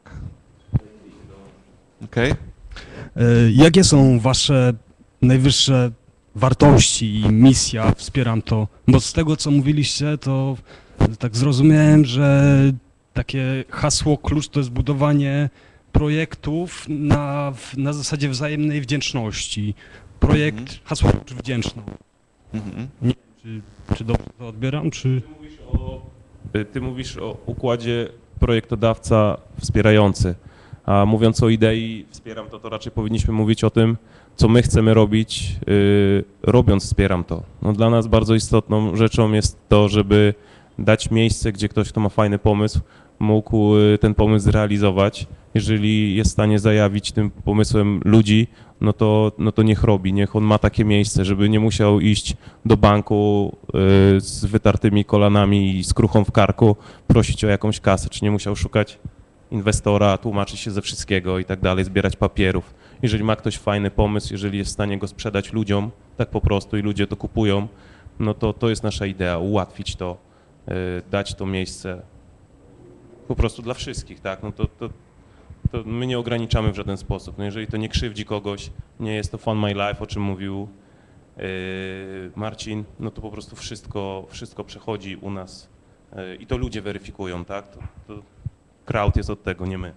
Okej. Jakie są wasze najwyższe wartości i misja? Wspieram to, bo z tego, co mówiliście, to tak zrozumiałem, że takie hasło klucz to jest budowanie projektów na zasadzie wzajemnej wdzięczności. Projekt, hasło klucz wdzięczny. Nie wiem, czy dobrze to odbieram, czy... Ty mówisz o układzie projektodawca wspierający, a mówiąc o idei wspieram to raczej powinniśmy mówić o tym, co my chcemy robić, robiąc wspieram to. No, dla nas bardzo istotną rzeczą jest to, żeby dać miejsce, gdzie ktoś, kto ma fajny pomysł, mógł ten pomysł zrealizować. Jeżeli jest w stanie zajawić tym pomysłem ludzi, no to niech robi, niech on ma takie miejsce, żeby nie musiał iść do banku z wytartymi kolanami i z kruchą w karku, prosić o jakąś kasę, czy nie musiał szukać inwestora, tłumaczyć się ze wszystkiego i tak dalej, zbierać papierów. Jeżeli ma ktoś fajny pomysł, jeżeli jest w stanie go sprzedać ludziom, tak po prostu i ludzie to kupują, no to jest nasza idea, ułatwić to, dać to miejsce po prostu dla wszystkich, tak? No to my nie ograniczamy w żaden sposób. No jeżeli to nie krzywdzi kogoś, nie jest to fun my life, o czym mówił Marcin, no to po prostu wszystko przechodzi u nas i to ludzie weryfikują, tak? To crowd jest od tego, nie my.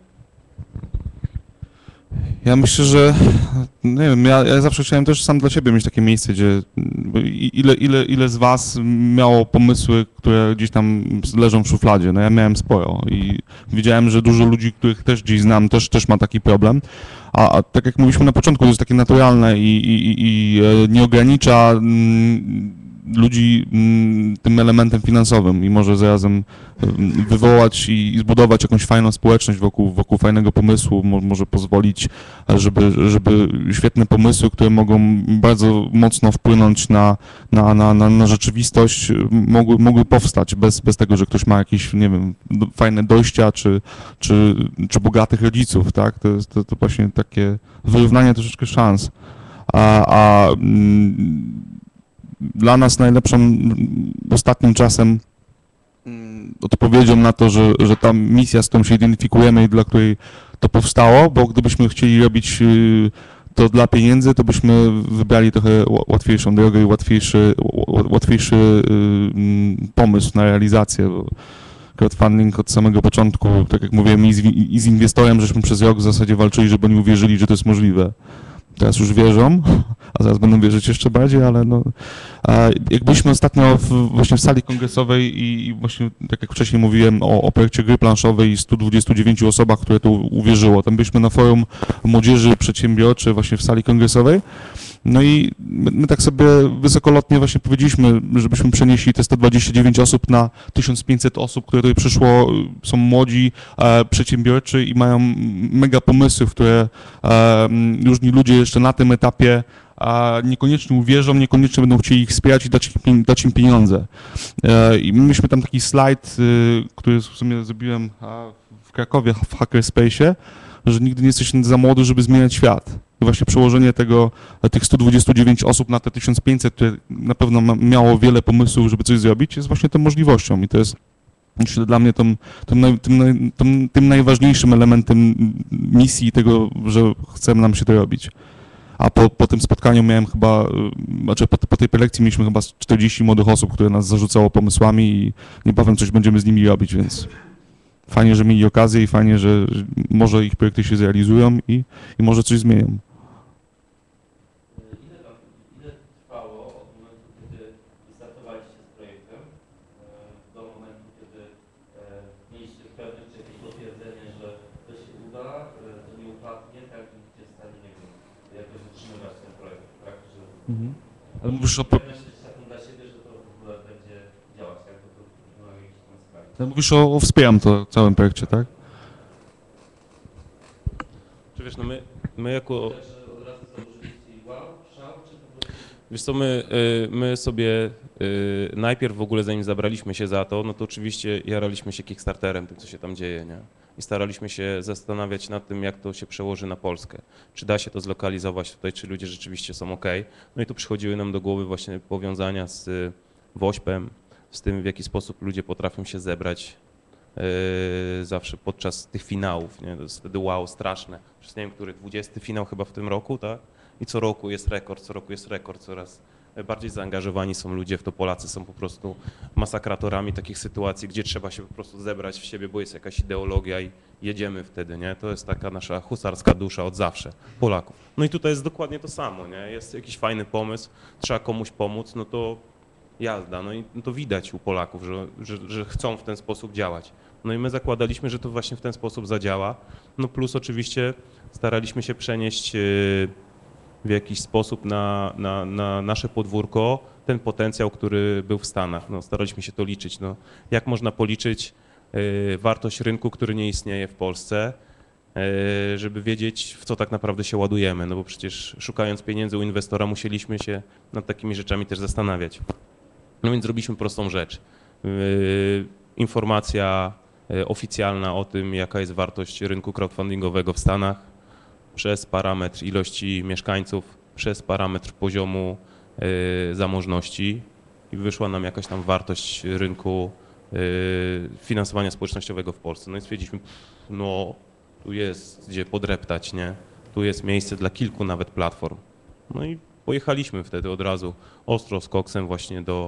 Ja myślę, że nie wiem, ja zawsze chciałem też sam dla siebie mieć takie miejsce, gdzie ile z was miało pomysły, które gdzieś tam leżą w szufladzie. No ja miałem sporo i widziałem, że dużo ludzi, których też gdzieś znam, też ma taki problem. A tak jak mówiliśmy na początku, to jest takie naturalne i nie ogranicza ludzi tym elementem finansowym i może zarazem wywołać i zbudować jakąś fajną społeczność wokół fajnego pomysłu, może pozwolić, żeby świetne pomysły, które mogą bardzo mocno wpłynąć na rzeczywistość, mogły powstać bez tego, że ktoś ma jakieś, nie wiem, fajne dojścia czy bogatych rodziców, tak? To właśnie takie wyrównanie troszeczkę szans. Dla nas najlepszą ostatnim czasem odpowiedzią na to, że ta misja, z którą się identyfikujemy i dla której to powstało, bo gdybyśmy chcieli robić to dla pieniędzy, to byśmy wybrali trochę łatwiejszą drogę i łatwiejszy pomysł na realizację. Bo crowdfunding od samego początku, tak jak mówiłem, i z inwestorem, żeśmy przez rok w zasadzie walczyli, żeby oni uwierzyli, że to jest możliwe. Teraz już wierzą, a zaraz będą wierzyć jeszcze bardziej, ale no, jak byliśmy ostatnio właśnie w sali kongresowej i właśnie, tak jak wcześniej mówiłem o projekcie gry planszowej i 129 osobach, które to uwierzyło. Tam byliśmy na forum młodzieży przedsiębiorczej właśnie w sali kongresowej. No i my tak sobie wysokolotnie właśnie powiedzieliśmy, żebyśmy przenieśli te 129 osób na 1500 osób, które tutaj przyszło, są młodzi, przedsiębiorczy i mają mega pomysły, w które różni ludzie jeszcze na tym etapie niekoniecznie uwierzą, niekoniecznie będą chcieli ich wspierać i dać im pieniądze. I mieliśmy tam taki slajd, który w sumie zrobiłem w Krakowie, w Hackerspace'ie, że nigdy nie jesteś za młody, żeby zmieniać świat. I właśnie przełożenie tych 129 osób na te 1500, które na pewno miało wiele pomysłów, żeby coś zrobić, jest właśnie tą możliwością. I to jest, myślę, dla mnie tym najważniejszym elementem misji tego, że chcemy nam się to robić. A po tym spotkaniu miałem chyba, znaczy po tej prelekcji mieliśmy chyba 40 młodych osób, które nas zarzucało pomysłami i niebawem coś będziemy z nimi robić, więc fajnie, że mieli okazję i fajnie, że może ich projekty się zrealizują i może coś zmienią. Ile trwało od momentu, kiedy wystartowaliście z projektem, do momentu, kiedy mieliście pewność, czy jakieś potwierdzenie, że to się uda, to nie upadnie, tak, i będziecie w stanie, nie wiem, jakoś utrzymywać ten projekt, tak, że Ale mówisz o... pewność dla siebie, że to w ogóle będzie działać, tak, bo to ma jakiś tam skalę. Mówisz o wspieram to w całym projekcie, tak? Czy wiesz, no my jako... Od razu założyliście wow, szał, czy po prostu... Wiesz co, my sobie najpierw w ogóle, zanim zabraliśmy się za to, no to oczywiście jaraliśmy się Kickstarterem, tym co się tam dzieje, nie? I staraliśmy się zastanawiać nad tym, jak to się przełoży na Polskę. Czy da się to zlokalizować tutaj, czy ludzie rzeczywiście są ok. No i tu przychodziły nam do głowy właśnie powiązania z WOŚP-em, z tym, w jaki sposób ludzie potrafią się zebrać zawsze podczas tych finałów, nie? To jest wtedy wow, straszne. Już nie wiem, który 20 finał chyba w tym roku, tak? I co roku jest rekord, coraz bardziej zaangażowani są ludzie w to. Polacy są po prostu masakratorami takich sytuacji, gdzie trzeba się po prostu zebrać w siebie, bo jest jakaś ideologia i jedziemy wtedy, nie? To jest taka nasza husarska dusza od zawsze, Polaków. No i tutaj jest dokładnie to samo, nie? Jest jakiś fajny pomysł, trzeba komuś pomóc, no to jazda, no i to widać u Polaków, że chcą w ten sposób działać. No i my zakładaliśmy, że to właśnie w ten sposób zadziała, no plus oczywiście staraliśmy się przenieść w jakiś sposób na nasze podwórko ten potencjał, który był w Stanach. No, staraliśmy się to liczyć. No, jak można policzyć wartość rynku, który nie istnieje w Polsce, żeby wiedzieć, w co tak naprawdę się ładujemy, no bo przecież szukając pieniędzy u inwestora musieliśmy się nad takimi rzeczami też zastanawiać. No więc zrobiliśmy prostą rzecz. Informacja oficjalna o tym, jaka jest wartość rynku crowdfundingowego w Stanach, przez parametr ilości mieszkańców, przez parametr poziomu zamożności i wyszła nam jakaś tam wartość rynku finansowania społecznościowego w Polsce. No i stwierdziliśmy, no tu jest gdzie podreptać, nie? Tu jest miejsce dla kilku nawet platform. No i pojechaliśmy wtedy od razu ostro z koksem właśnie do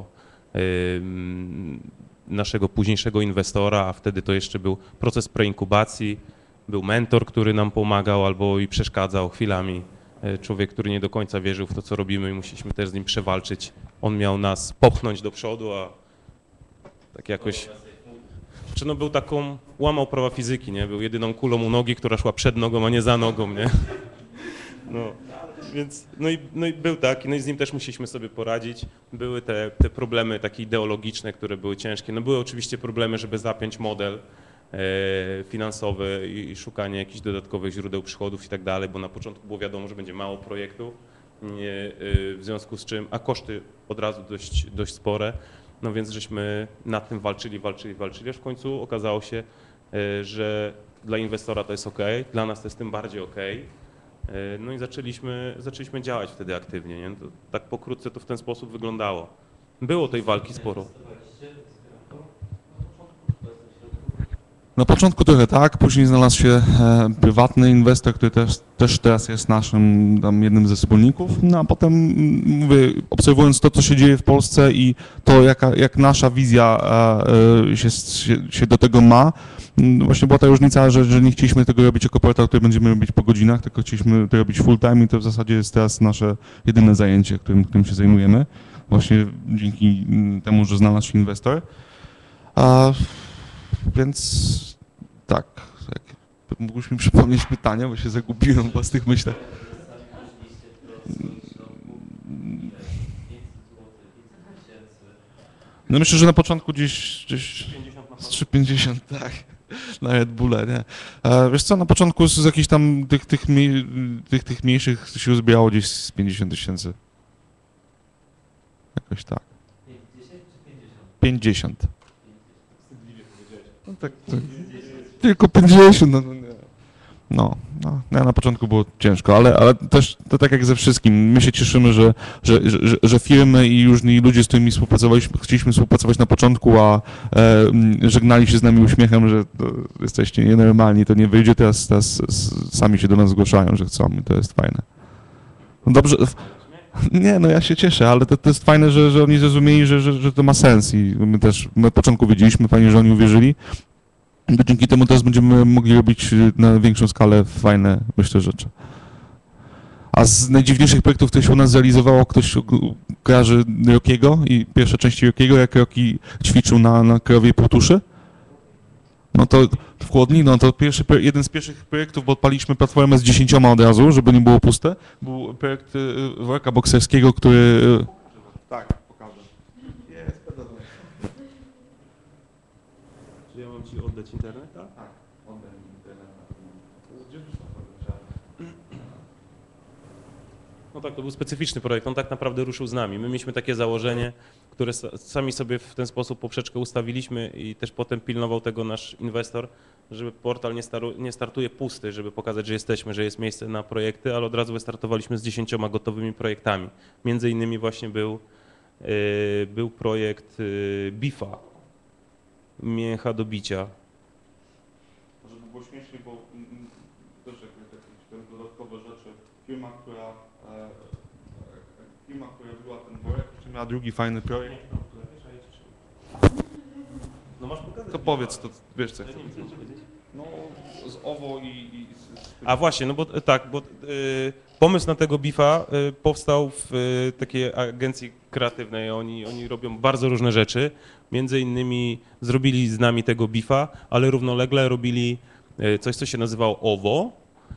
naszego późniejszego inwestora, a wtedy to jeszcze był proces preinkubacji, był mentor, który nam pomagał albo i przeszkadzał chwilami. Człowiek, który nie do końca wierzył w to, co robimy i musieliśmy też z nim przewalczyć. On miał nas popchnąć do przodu, a tak jakoś... Czy no był taką, łamał prawa fizyki, nie? Był jedyną kulą u nogi, która szła przed nogą, a nie za nogą, nie? No, więc, no i był taki, no i z nim też musieliśmy sobie poradzić. Były te problemy takie ideologiczne, które były ciężkie. No były oczywiście problemy, żeby zapiąć model finansowy i szukanie jakichś dodatkowych źródeł przychodów i tak dalej, bo na początku było wiadomo, że będzie mało projektów, w związku z czym, a koszty od razu dość spore, no więc żeśmy nad tym walczyli, aż w końcu okazało się, że dla inwestora to jest ok, dla nas to jest tym bardziej ok. No i zaczęliśmy działać wtedy aktywnie, nie? To, tak pokrótce to w ten sposób wyglądało. Było tej walki sporo. Na początku trochę tak, później znalazł się prywatny inwestor, który też teraz jest naszym tam jednym ze wspólników, no a potem mówię, obserwując to, co się dzieje w Polsce i to, jak nasza wizja się do tego ma, właśnie była ta różnica, że nie chcieliśmy tego robić jako portal, który będziemy robić po godzinach, tylko chcieliśmy to robić full time i to w zasadzie jest teraz nasze jedyne zajęcie, którym się zajmujemy, właśnie dzięki temu, że znalazł się inwestor. Więc tak, mógłbyś mi przypomnieć pytania, bo się zagubiłem w własnych myślach. No myślę, że na początku gdzieś 350, tak, na Red Bulla, nie. Wiesz co, na początku z jakichś tam tych mniejszych się uzbierało gdzieś z 50 000. Jakoś tak. 50. No tak, tylko 50, no, na początku było ciężko, ale też to tak jak ze wszystkim, my się cieszymy, że firmy i różni ludzie, z którymi chcieliśmy współpracować na początku, a żegnali się z nami uśmiechem, że jesteście nienormalni, to nie wyjdzie, teraz sami się do nas zgłaszają, że chcą i to jest fajne. No dobrze, nie, no ja się cieszę, ale to jest fajne, że oni zrozumieli, że to ma sens i my też na początku wiedzieliśmy, fajnie, że oni uwierzyli. Dzięki temu teraz będziemy mogli robić na większą skalę fajne, myślę, rzeczy. A z najdziwniejszych projektów, które się u nas zrealizowało, ktoś kojarzy Rockiego i pierwsze części Rockiego, jak Rocky ćwiczył na krowie półtuszy? No to w chłodni, no to jeden z pierwszych projektów, bo odpaliśmy platformę z 10 od razu, żeby nie było puste, był projekt worka bokserskiego, który... Tak, pokażę. Jest, podobnie. Czy ja mam ci oddać internet? Tak, oddaj mi internet. Gdzie No tak, to był specyficzny projekt, on tak naprawdę ruszył z nami. My mieliśmy takie założenie, które sami sobie w ten sposób poprzeczkę ustawiliśmy i też potem pilnował tego nasz inwestor, żeby portal nie startuje pusty, żeby pokazać, że jesteśmy, że jest miejsce na projekty, ale od razu wystartowaliśmy z 10 gotowymi projektami. Między innymi właśnie był projekt Bifa, mięcha do bicia. Żeby było śmiesznie, bo też jakieś dodatkowe rzeczy, firma, która była ten worek, jeszcze miała drugi fajny projekt. No masz pokazać. To powiedz, to wiesz co. No z OWO i A właśnie, no bo tak, bo pomysł na tego Bifa powstał w takiej agencji kreatywnej. Oni robią bardzo różne rzeczy. Między innymi zrobili z nami tego Bifa, ale równolegle robili coś, co się nazywało OWO.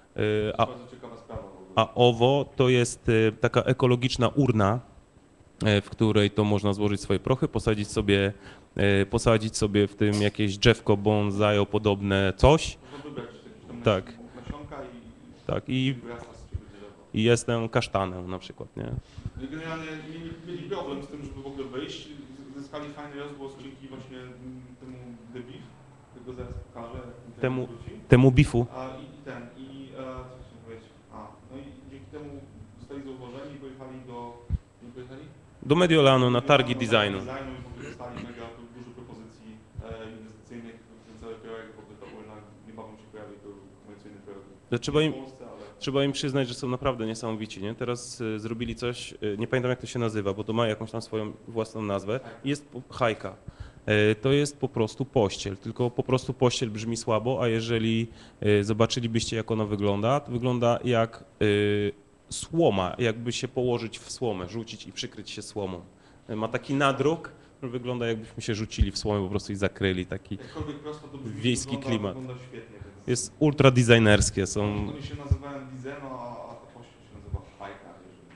A OWO to jest taka ekologiczna urna, w której to można złożyć swoje prochy, posadzić sobie w tym jakieś drzewko bonsai podobne coś. Tak. Tak, i jestem kasztanem na przykład, nie? Generalnie mieli problem z tym, żeby w ogóle wejść. Zyskali fajny rozgłos dzięki właśnie temu The Beef, którego zaraz pokażę. Temu Bifu. No i dzięki temu zostali zauważeni i pojechali do Mediolanu na targi designu. I w ogóle dostali mega dużo propozycji inwestycyjnych, cały projekt, w ogóle ta urna niebawem się pojawi, to komercyjny projekt. Trzeba im przyznać, że są naprawdę niesamowici, nie? Teraz zrobili coś, nie pamiętam jak to się nazywa, bo to ma jakąś tam swoją własną nazwę. Jest hajka. To jest po prostu pościel, tylko po prostu pościel brzmi słabo, a jeżeli zobaczylibyście jak ona wygląda, to wygląda jak słoma, jakby się położyć w słomę, rzucić i przykryć się słomą. Ma taki nadruk, że wygląda jakbyśmy się rzucili w słomę po prostu i zakryli, taki wiejski klimat. Jest ultra designerskie, są... Oni się nazywają Dizeno, a ta pościel się nazywa Hajka.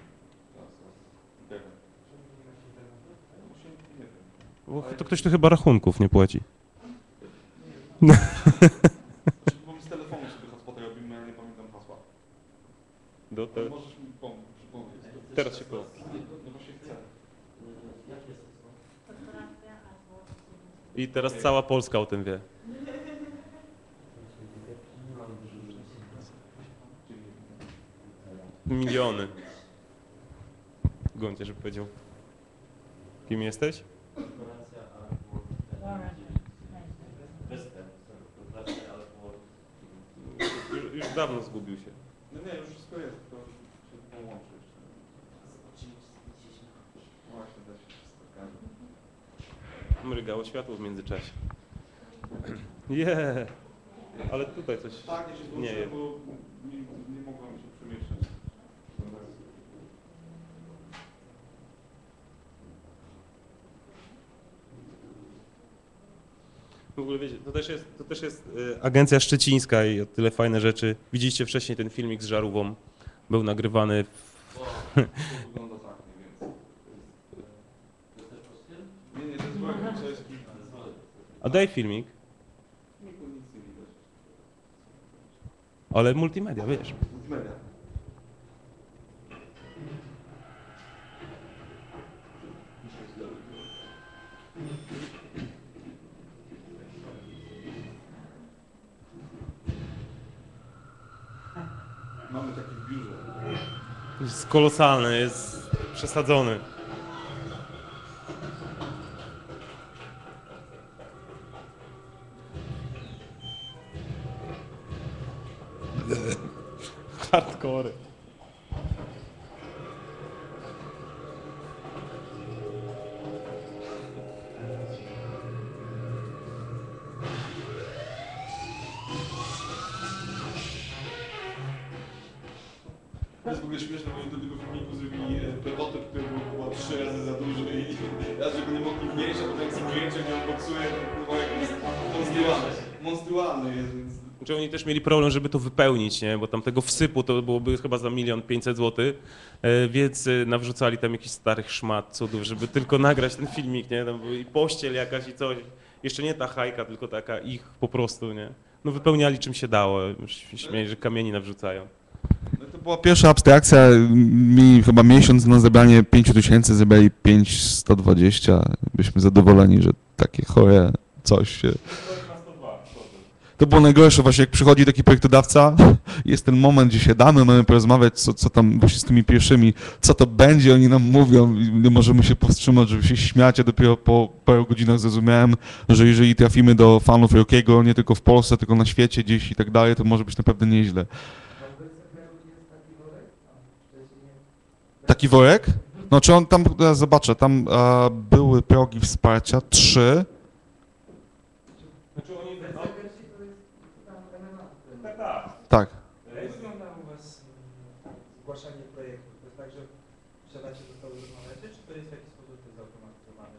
Bo to ktoś tu chyba rachunków nie płaci. Bo mi z telefonu sobie hotspota robimy, ale nie pamiętam hasła. Możesz mi przypomnieć. Teraz się powiem. No właśnie chcę. I teraz cała Polska o tym wie. Miliony. Goncie, żeby powiedział. Kim jesteś? już dawno zgubił się. No nie, już wszystko jest, to się połączy jeszcze. Właśnie, da się wszystko pokaże. Mrygało światło w międzyczasie. Yeah. Ale tutaj coś Tak, ja się nie włączyłem, jest. bo nie mogłem się przemieszczać. W ogóle wiecie, to też jest agencja szczecińska i o tyle fajne rzeczy. Widzieliście wcześniej ten filmik z Żarówą. Był nagrywany To wygląda tak mniej więcej. Nie, to jest worek czeski. A daj filmik. Nic nie widać. Ale multimedia, wiesz. Media. Mamy taki w biurze. Jest kolosalny, jest przesadzony. Hardcore. To jest w ogóle śmieszne, bo oni do tego filmiku zrobili prototyp, który był chyba 3 razy za duży i raz, że go nie mogli mniejsze, bo jak są ujęcia, gdzie on boksuje, to chyba jakiś monstrualny jest, więc... Znaczy oni też mieli problem, żeby to wypełnić, nie? Bo tam tego wsypu to byłoby chyba za 1 500 000 zł, więc nawrzucali tam jakiś starych szmat, cudów, żeby tylko nagrać ten filmik, nie? Tam była i pościel jakaś i coś. Jeszcze nie ta hajka, tylko taka ich po prostu, nie? No wypełniali czym się dało. Śmieli, że kamieni nawrzucają. No to była pierwsza abstrakcja, mi chyba miesiąc na zebranie 5000, zebrali 5120. Byliśmy zadowoleni, że takie chore coś się... To było najgorsze właśnie, jak przychodzi taki projektodawca, jest ten moment, gdzie siadamy, mamy porozmawiać, co tam właśnie z tymi pierwszymi, co to będzie, oni nam mówią i nie możemy się powstrzymać, żeby się śmiać, a dopiero po paru godzinach zrozumiałem, że jeżeli trafimy do fanów Rockiego, nie tylko w Polsce, tylko na świecie gdzieś i tak dalej, to może być naprawdę nieźle. Taki worek? No czy on tam, zobaczę, tam były progi wsparcia, 3. Tak. Jak wygląda u Was zgłaszanie projektu? To jest tak, że wsiadacie do stołu, rozmawiacie, czy to jest w jakiś sposób zautomatyzowane?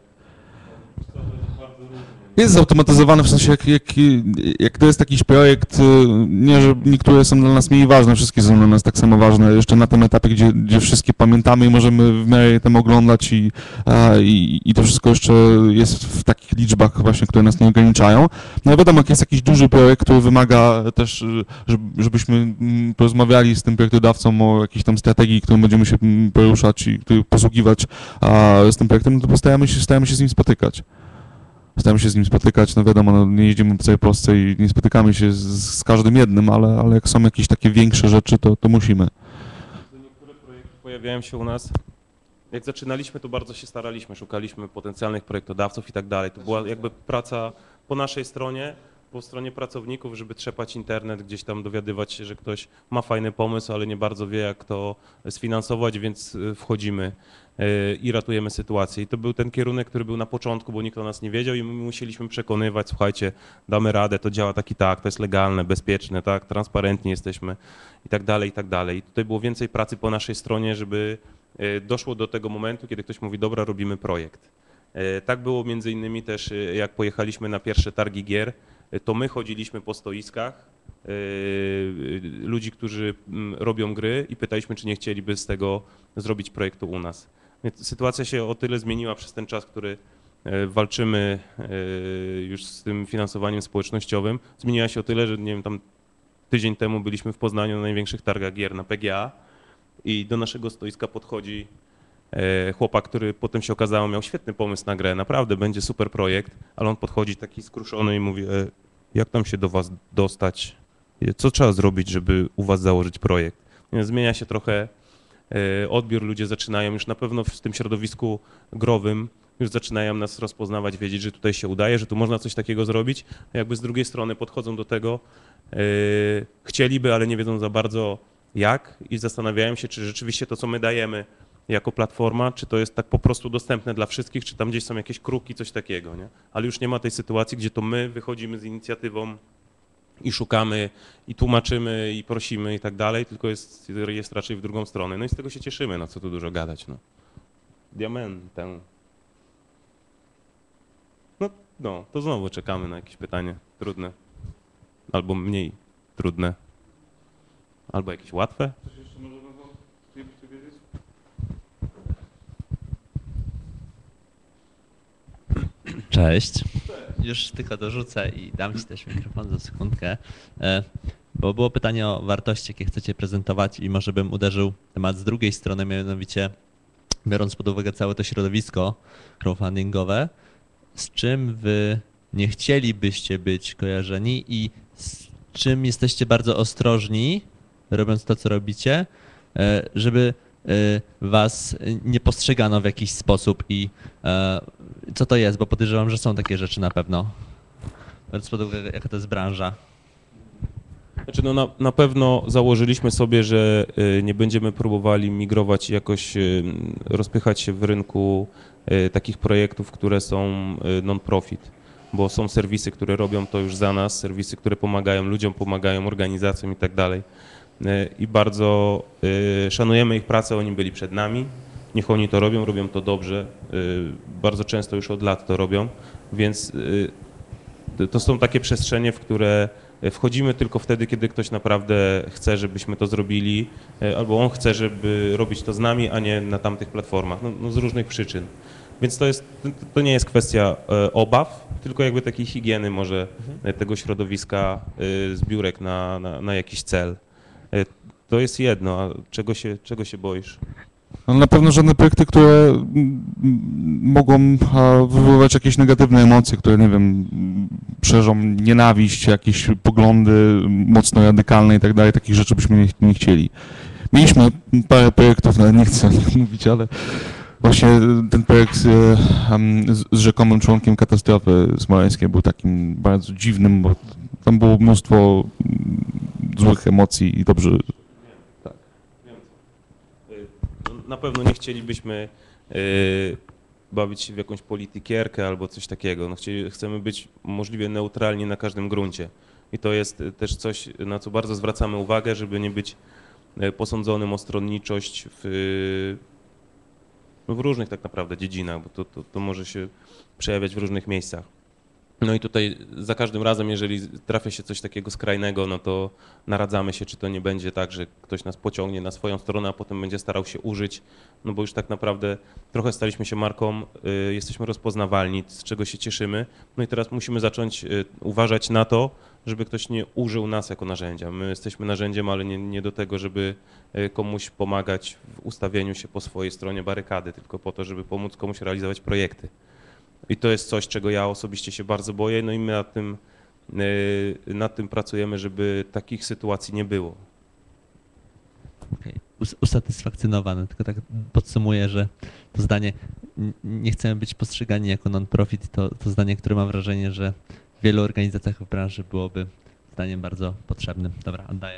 Jest zautomatyzowane w sensie, jak to jest jakiś projekt, nie, że niektóre są dla nas mniej ważne, wszystkie są dla nas tak samo ważne, jeszcze na tym etapie, gdzie wszystkie pamiętamy i możemy w miarę je tam oglądać i to wszystko jeszcze jest w takich liczbach właśnie, które nas nie ograniczają. No i wiadomo, jak jest jakiś duży projekt, który wymaga też, żebyśmy porozmawiali z tym projektodawcą o jakiejś tam strategii, którą będziemy się poruszać i posługiwać z tym projektem, no to staramy się z nim spotykać. Staramy się z nim spotykać, no wiadomo, no nie jeździmy po całej Polsce i nie spotykamy się z każdym jednym, ale jak są jakieś takie większe rzeczy, to musimy. Niektóre projekty pojawiają się u nas. Jak zaczynaliśmy, to bardzo się staraliśmy, szukaliśmy potencjalnych projektodawców i tak dalej. To była jakby praca po naszej stronie, po stronie pracowników, żeby trzepać internet, gdzieś tam dowiadywać się, że ktoś ma fajny pomysł, ale nie bardzo wie, jak to sfinansować, więc wchodzimy i ratujemy sytuację. I to był ten kierunek, który był na początku, bo nikt o nas nie wiedział i my musieliśmy przekonywać, słuchajcie, damy radę, to działa tak i tak, to jest legalne, bezpieczne, tak, transparentni jesteśmy i tak dalej, i tak dalej. I tutaj było więcej pracy po naszej stronie, żeby doszło do tego momentu, kiedy ktoś mówi, dobra, robimy projekt. Tak było między innymi też, jak pojechaliśmy na pierwsze targi gier, to my chodziliśmy po stoiskach ludzi, którzy robią gry i pytaliśmy, czy nie chcieliby z tego zrobić projektu u nas. Więc sytuacja się o tyle zmieniła przez ten czas, który walczymy już z tym finansowaniem społecznościowym. Zmieniła się o tyle, że nie wiem, tam tydzień temu byliśmy w Poznaniu na największych targach gier na PGA i do naszego stoiska podchodzi chłopak, który potem się okazało miał świetny pomysł na grę, naprawdę będzie super projekt, ale on podchodzi taki skruszony i mówi, jak tam się do was dostać, co trzeba zrobić, żeby u was założyć projekt. Więc zmienia się trochę odbiór, ludzie zaczynają już na pewno w tym środowisku growym już zaczynają nas rozpoznawać, wiedzieć, że tutaj się udaje, że tu można coś takiego zrobić, a jakby z drugiej strony podchodzą do tego, chcieliby, ale nie wiedzą za bardzo jak i zastanawiają się, czy rzeczywiście to, co my dajemy jako platforma, czy to jest tak po prostu dostępne dla wszystkich, czy tam gdzieś są jakieś kruki, coś takiego, nie? Ale już nie ma tej sytuacji, gdzie to my wychodzimy z inicjatywą i szukamy, i tłumaczymy, i prosimy i tak dalej, tylko jest raczej w drugą stronę. No i z tego się cieszymy, no co tu dużo gadać, no. Diamentem. No, to znowu czekamy na jakieś pytanie trudne, albo mniej trudne, albo jakieś łatwe. Coś jeszcze może chcielibyście wiedzieć? Cześć. Już tylko dorzucę i dam Ci też mikrofon za sekundkę, bo było pytanie o wartości, jakie chcecie prezentować i może bym uderzył temat z drugiej strony, mianowicie biorąc pod uwagę całe to środowisko crowdfundingowe, z czym Wy nie chcielibyście być kojarzeni i z czym jesteście bardzo ostrożni, robiąc to, co robicie, żeby Was nie postrzegano w jakiś sposób i co to jest, bo podejrzewam, że są takie rzeczy na pewno, biorąc pod uwagę, jaka to jest branża. Znaczy no na pewno założyliśmy sobie, że nie będziemy próbowali migrować i jakoś rozpychać się w rynku takich projektów, które są non-profit, bo są serwisy, które robią to już za nas, serwisy, które pomagają ludziom, pomagają organizacjom i tak dalej. I bardzo szanujemy ich pracę, oni byli przed nami, niech oni to robią to dobrze, bardzo często już od lat to robią, więc to są takie przestrzenie, w które wchodzimy tylko wtedy, kiedy ktoś naprawdę chce, żebyśmy to zrobili, albo on chce, żeby robić to z nami, a nie na tamtych platformach, no z różnych przyczyn. Więc to nie jest kwestia obaw, tylko jakby takiej higieny może tego środowiska, zbiórek na jakiś cel. To jest jedno, a czego się boisz? No, na pewno żadne projekty, które mogą wywoływać jakieś negatywne emocje, które, nie wiem, szerzą nienawiść, jakieś poglądy mocno radykalne i tak dalej, takich rzeczy byśmy nie chcieli. Mieliśmy parę projektów, nawet nie chcę mówić, ale właśnie ten projekt z rzekomym członkiem katastrofy smoleńskiej był takim bardzo dziwnym, bo tam było mnóstwo złych emocji i dobrze. Tak, wiem co. Na pewno nie chcielibyśmy bawić się w jakąś politykierkę albo coś takiego. No, chcemy być możliwie neutralni na każdym gruncie. I to jest też coś, na co bardzo zwracamy uwagę, żeby nie być posądzonym o stronniczość w różnych tak naprawdę dziedzinach, bo to może się przejawiać w różnych miejscach. No i tutaj za każdym razem, jeżeli trafia się coś takiego skrajnego, no to naradzamy się, czy to nie będzie tak, że ktoś nas pociągnie na swoją stronę, a potem będzie starał się użyć, no bo już tak naprawdę trochę staliśmy się marką, jesteśmy rozpoznawalni, z czego się cieszymy, no i teraz musimy zacząć uważać na to, żeby ktoś nie użył nas jako narzędzia. My jesteśmy narzędziem, ale nie do tego, żeby komuś pomagać w ustawieniu się po swojej stronie barykady, tylko po to, żeby pomóc komuś realizować projekty. I to jest coś, czego ja osobiście się bardzo boję, no i my nad tym pracujemy, żeby takich sytuacji nie było. Okay. Usatysfakcjonowany, tylko tak podsumuję, że to zdanie, nie chcemy być postrzegani jako non-profit, to zdanie, które mam wrażenie, że w wielu organizacjach w branży byłoby zdaniem bardzo potrzebnym. Dobra, oddaję.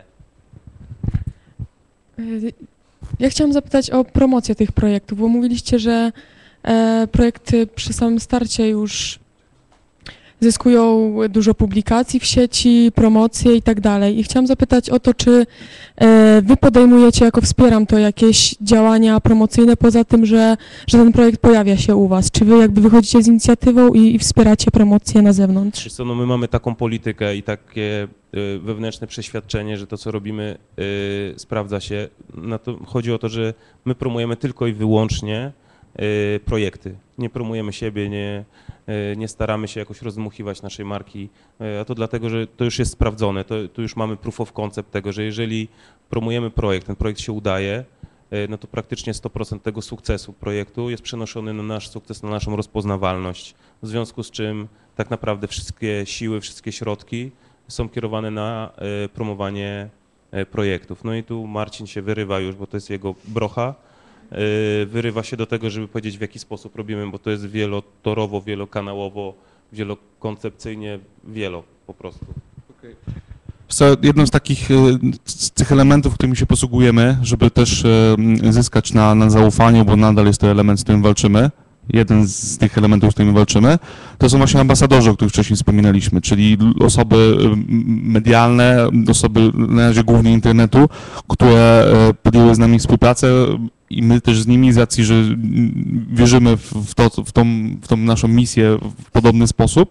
Ja chciałam zapytać o promocję tych projektów, bo mówiliście, że projekty przy samym starcie już zyskują dużo publikacji w sieci, promocje i tak dalej. I chciałam zapytać o to, czy wy podejmujecie, jako Wspieram to, jakieś działania promocyjne poza tym, że ten projekt pojawia się u was? Czy wy jakby wychodzicie z inicjatywą i wspieracie promocję na zewnątrz? Wiesz co, no my mamy taką politykę i takie wewnętrzne przeświadczenie, że to, co robimy, sprawdza się. Chodzi o to, że my promujemy tylko i wyłącznie projekty. Nie promujemy siebie, nie staramy się jakoś rozdmuchiwać naszej marki, a to dlatego, że to już jest sprawdzone, tu już mamy proof of concept tego, że jeżeli promujemy projekt, ten projekt się udaje, no to praktycznie 100% tego sukcesu projektu jest przenoszony na nasz sukces, na naszą rozpoznawalność, w związku z czym tak naprawdę wszystkie siły, wszystkie środki są kierowane na promowanie projektów. No i tu Marcin się wyrywa już, bo to jest jego brocha, wyrywa się do tego, żeby powiedzieć, w jaki sposób robimy, bo to jest wielotorowo, wielokanałowo, wielokoncepcyjnie, po prostu. Jednym z takich z tych elementów, którymi się posługujemy, żeby też zyskać na zaufaniu, bo nadal jest to element, z którym walczymy, jeden z tych elementów, z którymi walczymy, to są właśnie ambasadorzy, o których wcześniej wspominaliśmy, czyli osoby medialne, osoby na razie głównie internetu, które podjęły z nami współpracę i my też z nimi z racji, że wierzymy w tą naszą misję w podobny sposób.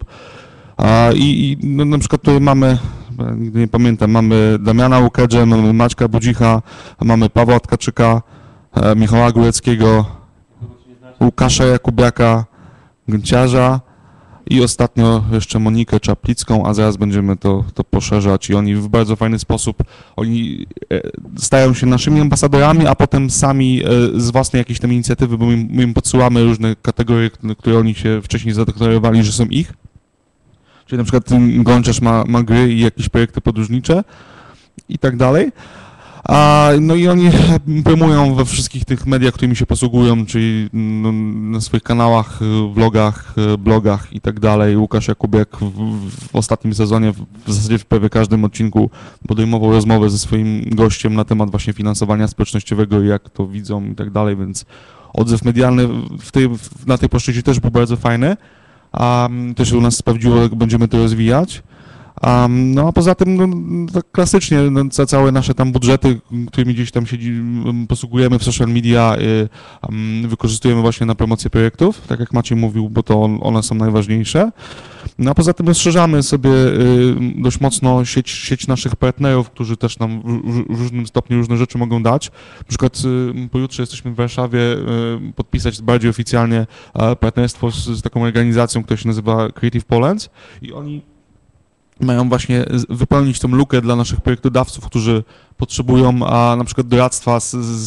No, na przykład tutaj mamy, nigdy nie pamiętam, mamy Damiana Łukedżę, mamy Maćka Budzicha, mamy Pawła Tkaczyka, Michała Góreckiego, Łukasza Jakubiaka, Gęciarza i ostatnio jeszcze Monikę Czaplicką, a zaraz będziemy to poszerzać i oni w bardzo fajny sposób, oni stają się naszymi ambasadorami, a potem sami z własnej jakiejś tam inicjatywy, bo my im podsyłamy różne kategorie, które oni się wcześniej zadeklarowali, że są ich. Czyli na przykład Gąciarz ma gry i jakieś projekty podróżnicze i tak dalej. No i oni promują we wszystkich tych mediach, którymi się posługują, czyli na swoich kanałach, vlogach, blogach i tak dalej. Łukasz Jakubiak w ostatnim sezonie, w zasadzie w prawie każdym odcinku podejmował rozmowę ze swoim gościem na temat właśnie finansowania społecznościowego i jak to widzą i tak dalej, więc odzew medialny na tej płaszczyźnie też był bardzo fajny. Też u nas sprawdziło, jak będziemy to rozwijać. No a poza tym tak klasycznie całe nasze tam budżety, którymi gdzieś tam posługujemy w social media, wykorzystujemy właśnie na promocję projektów, tak jak Maciej mówił, bo to one są najważniejsze. No a poza tym rozszerzamy sobie dość mocno sieć naszych partnerów, którzy też nam w różnym stopniu różne rzeczy mogą dać. Na przykład pojutrze jesteśmy w Warszawie podpisać bardziej oficjalnie partnerstwo z taką organizacją, która się nazywa Creative Poland i oni mają właśnie wypełnić tą lukę dla naszych projektodawców, którzy potrzebują na przykład doradztwa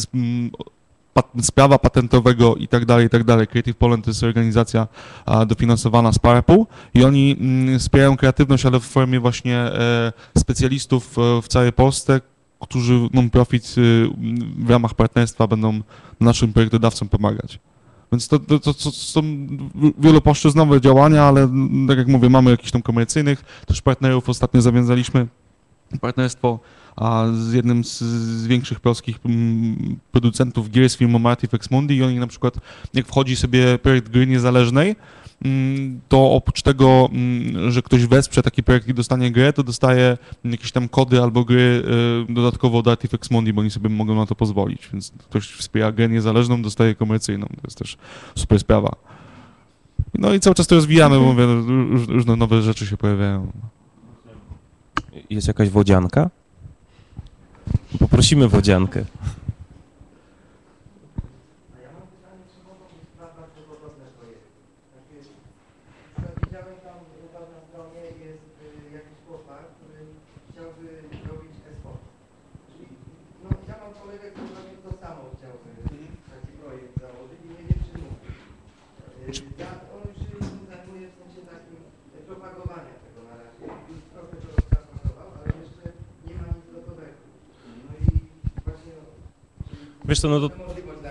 z prawa patentowego i tak dalej, i tak dalej. Creative Poland to jest organizacja dofinansowana z PARP-u i oni wspierają kreatywność, ale w formie właśnie specjalistów w całej Polsce, którzy non-profit w ramach partnerstwa będą naszym projektodawcom pomagać. Więc to są wielopłaszczyznowe działania, ale tak jak mówię, mamy jakichś tam komercyjnych też partnerów. Ostatnio zawiązaliśmy partnerstwo z jednym z większych polskich producentów gier z firmą Artifex Mundi i oni na przykład, jak wchodzi sobie projekt gry niezależnej, to oprócz tego, że ktoś wesprze taki projekt i dostanie grę, to dostaje jakieś tam kody albo gry dodatkowo od Artifex Mundi, bo oni sobie mogą na to pozwolić, więc ktoś wspiera grę niezależną, dostaje komercyjną, to jest też super sprawa. No i cały czas to rozwijamy, bo mówię, różne nowe rzeczy się pojawiają. Jest jakaś wodzianka? Poprosimy wodziankę. Wiesz co, no to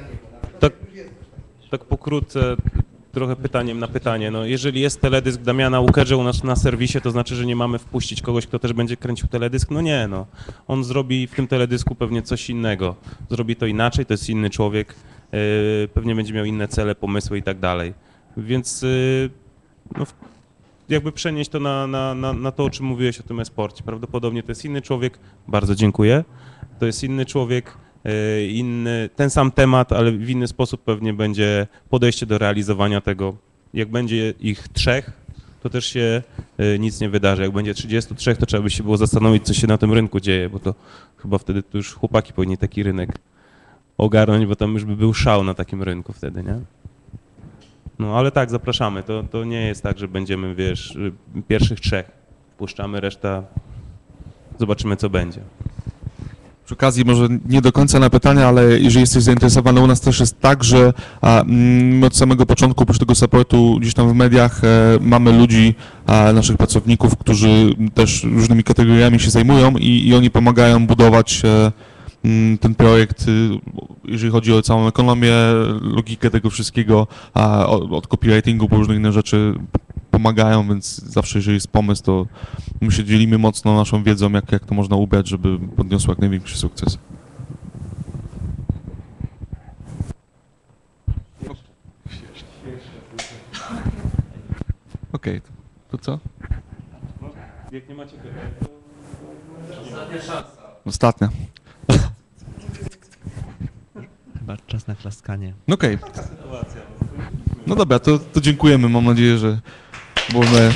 tak pokrótce, trochę pytaniem na pytanie. No, jeżeli jest teledysk Damiana Łukedże u nas na serwisie, to znaczy, że nie mamy wpuścić kogoś, kto też będzie kręcił teledysk? No nie, no. On zrobi w tym teledysku pewnie coś innego. Zrobi to inaczej, to jest inny człowiek, pewnie będzie miał inne cele, pomysły i tak dalej. Więc no, jakby przenieść to na to, o czym mówiłeś o tym e-sporcie. Prawdopodobnie to jest inny człowiek, bardzo dziękuję, to jest inny człowiek, inny, ten sam temat, ale w inny sposób pewnie będzie podejście do realizowania tego. Jak będzie ich 3, to też się nic nie wydarzy. Jak będzie 33, to trzeba by się było zastanowić, co się na tym rynku dzieje, bo to chyba wtedy to już chłopaki powinni taki rynek ogarnąć, bo tam już by był szał na takim rynku wtedy, nie? No ale tak, zapraszamy. To nie jest tak, że będziemy, wiesz, pierwszych 3 wpuszczamy, reszta zobaczymy, co będzie. Przy okazji może nie do końca na pytania, ale jeżeli jesteś zainteresowany, u nas też jest tak, że my od samego początku, oprócz tego supportu gdzieś tam w mediach, mamy ludzi, naszych pracowników, którzy też różnymi kategoriami się zajmują i oni pomagają budować ten projekt, jeżeli chodzi o całą ekonomię, logikę tego wszystkiego, a od copywritingu po różne inne rzeczy pomagają, więc zawsze jeżeli jest pomysł, to my się dzielimy mocno naszą wiedzą, jak to można ubrać, żeby podniosło jak największy sukces. Okej, to co? Jak nie macie pytań, to... Ostatnia szansa. Ostatnia. Chyba czas na klaskanie. Okej. No dobra, to dziękujemy. Mam nadzieję, że możemy...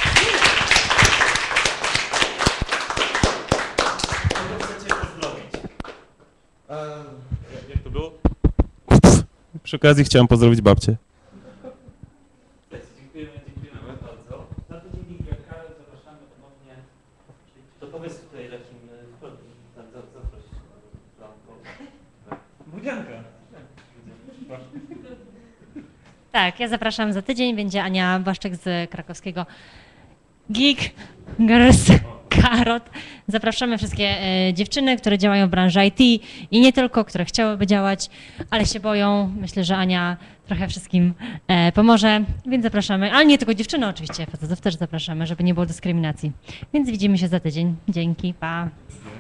Jak to było? Przy okazji chciałem pozdrowić babcię. Dziękujemy bardzo. Na tydzień Gigerka zapraszamy ponownie. To powiedz tutaj jakim tam zaprosić. Budzianka. Tak, ja zapraszam za tydzień, będzie Ania Błaszczyk z krakowskiego Geek Girls Karot. Zapraszamy wszystkie dziewczyny, które działają w branży IT i nie tylko, które chciałyby działać, ale się boją. Myślę, że Ania trochę wszystkim pomoże, więc zapraszamy, ale nie tylko dziewczyny oczywiście, facetów też zapraszamy, żeby nie było dyskryminacji. Więc widzimy się za tydzień. Dzięki, pa.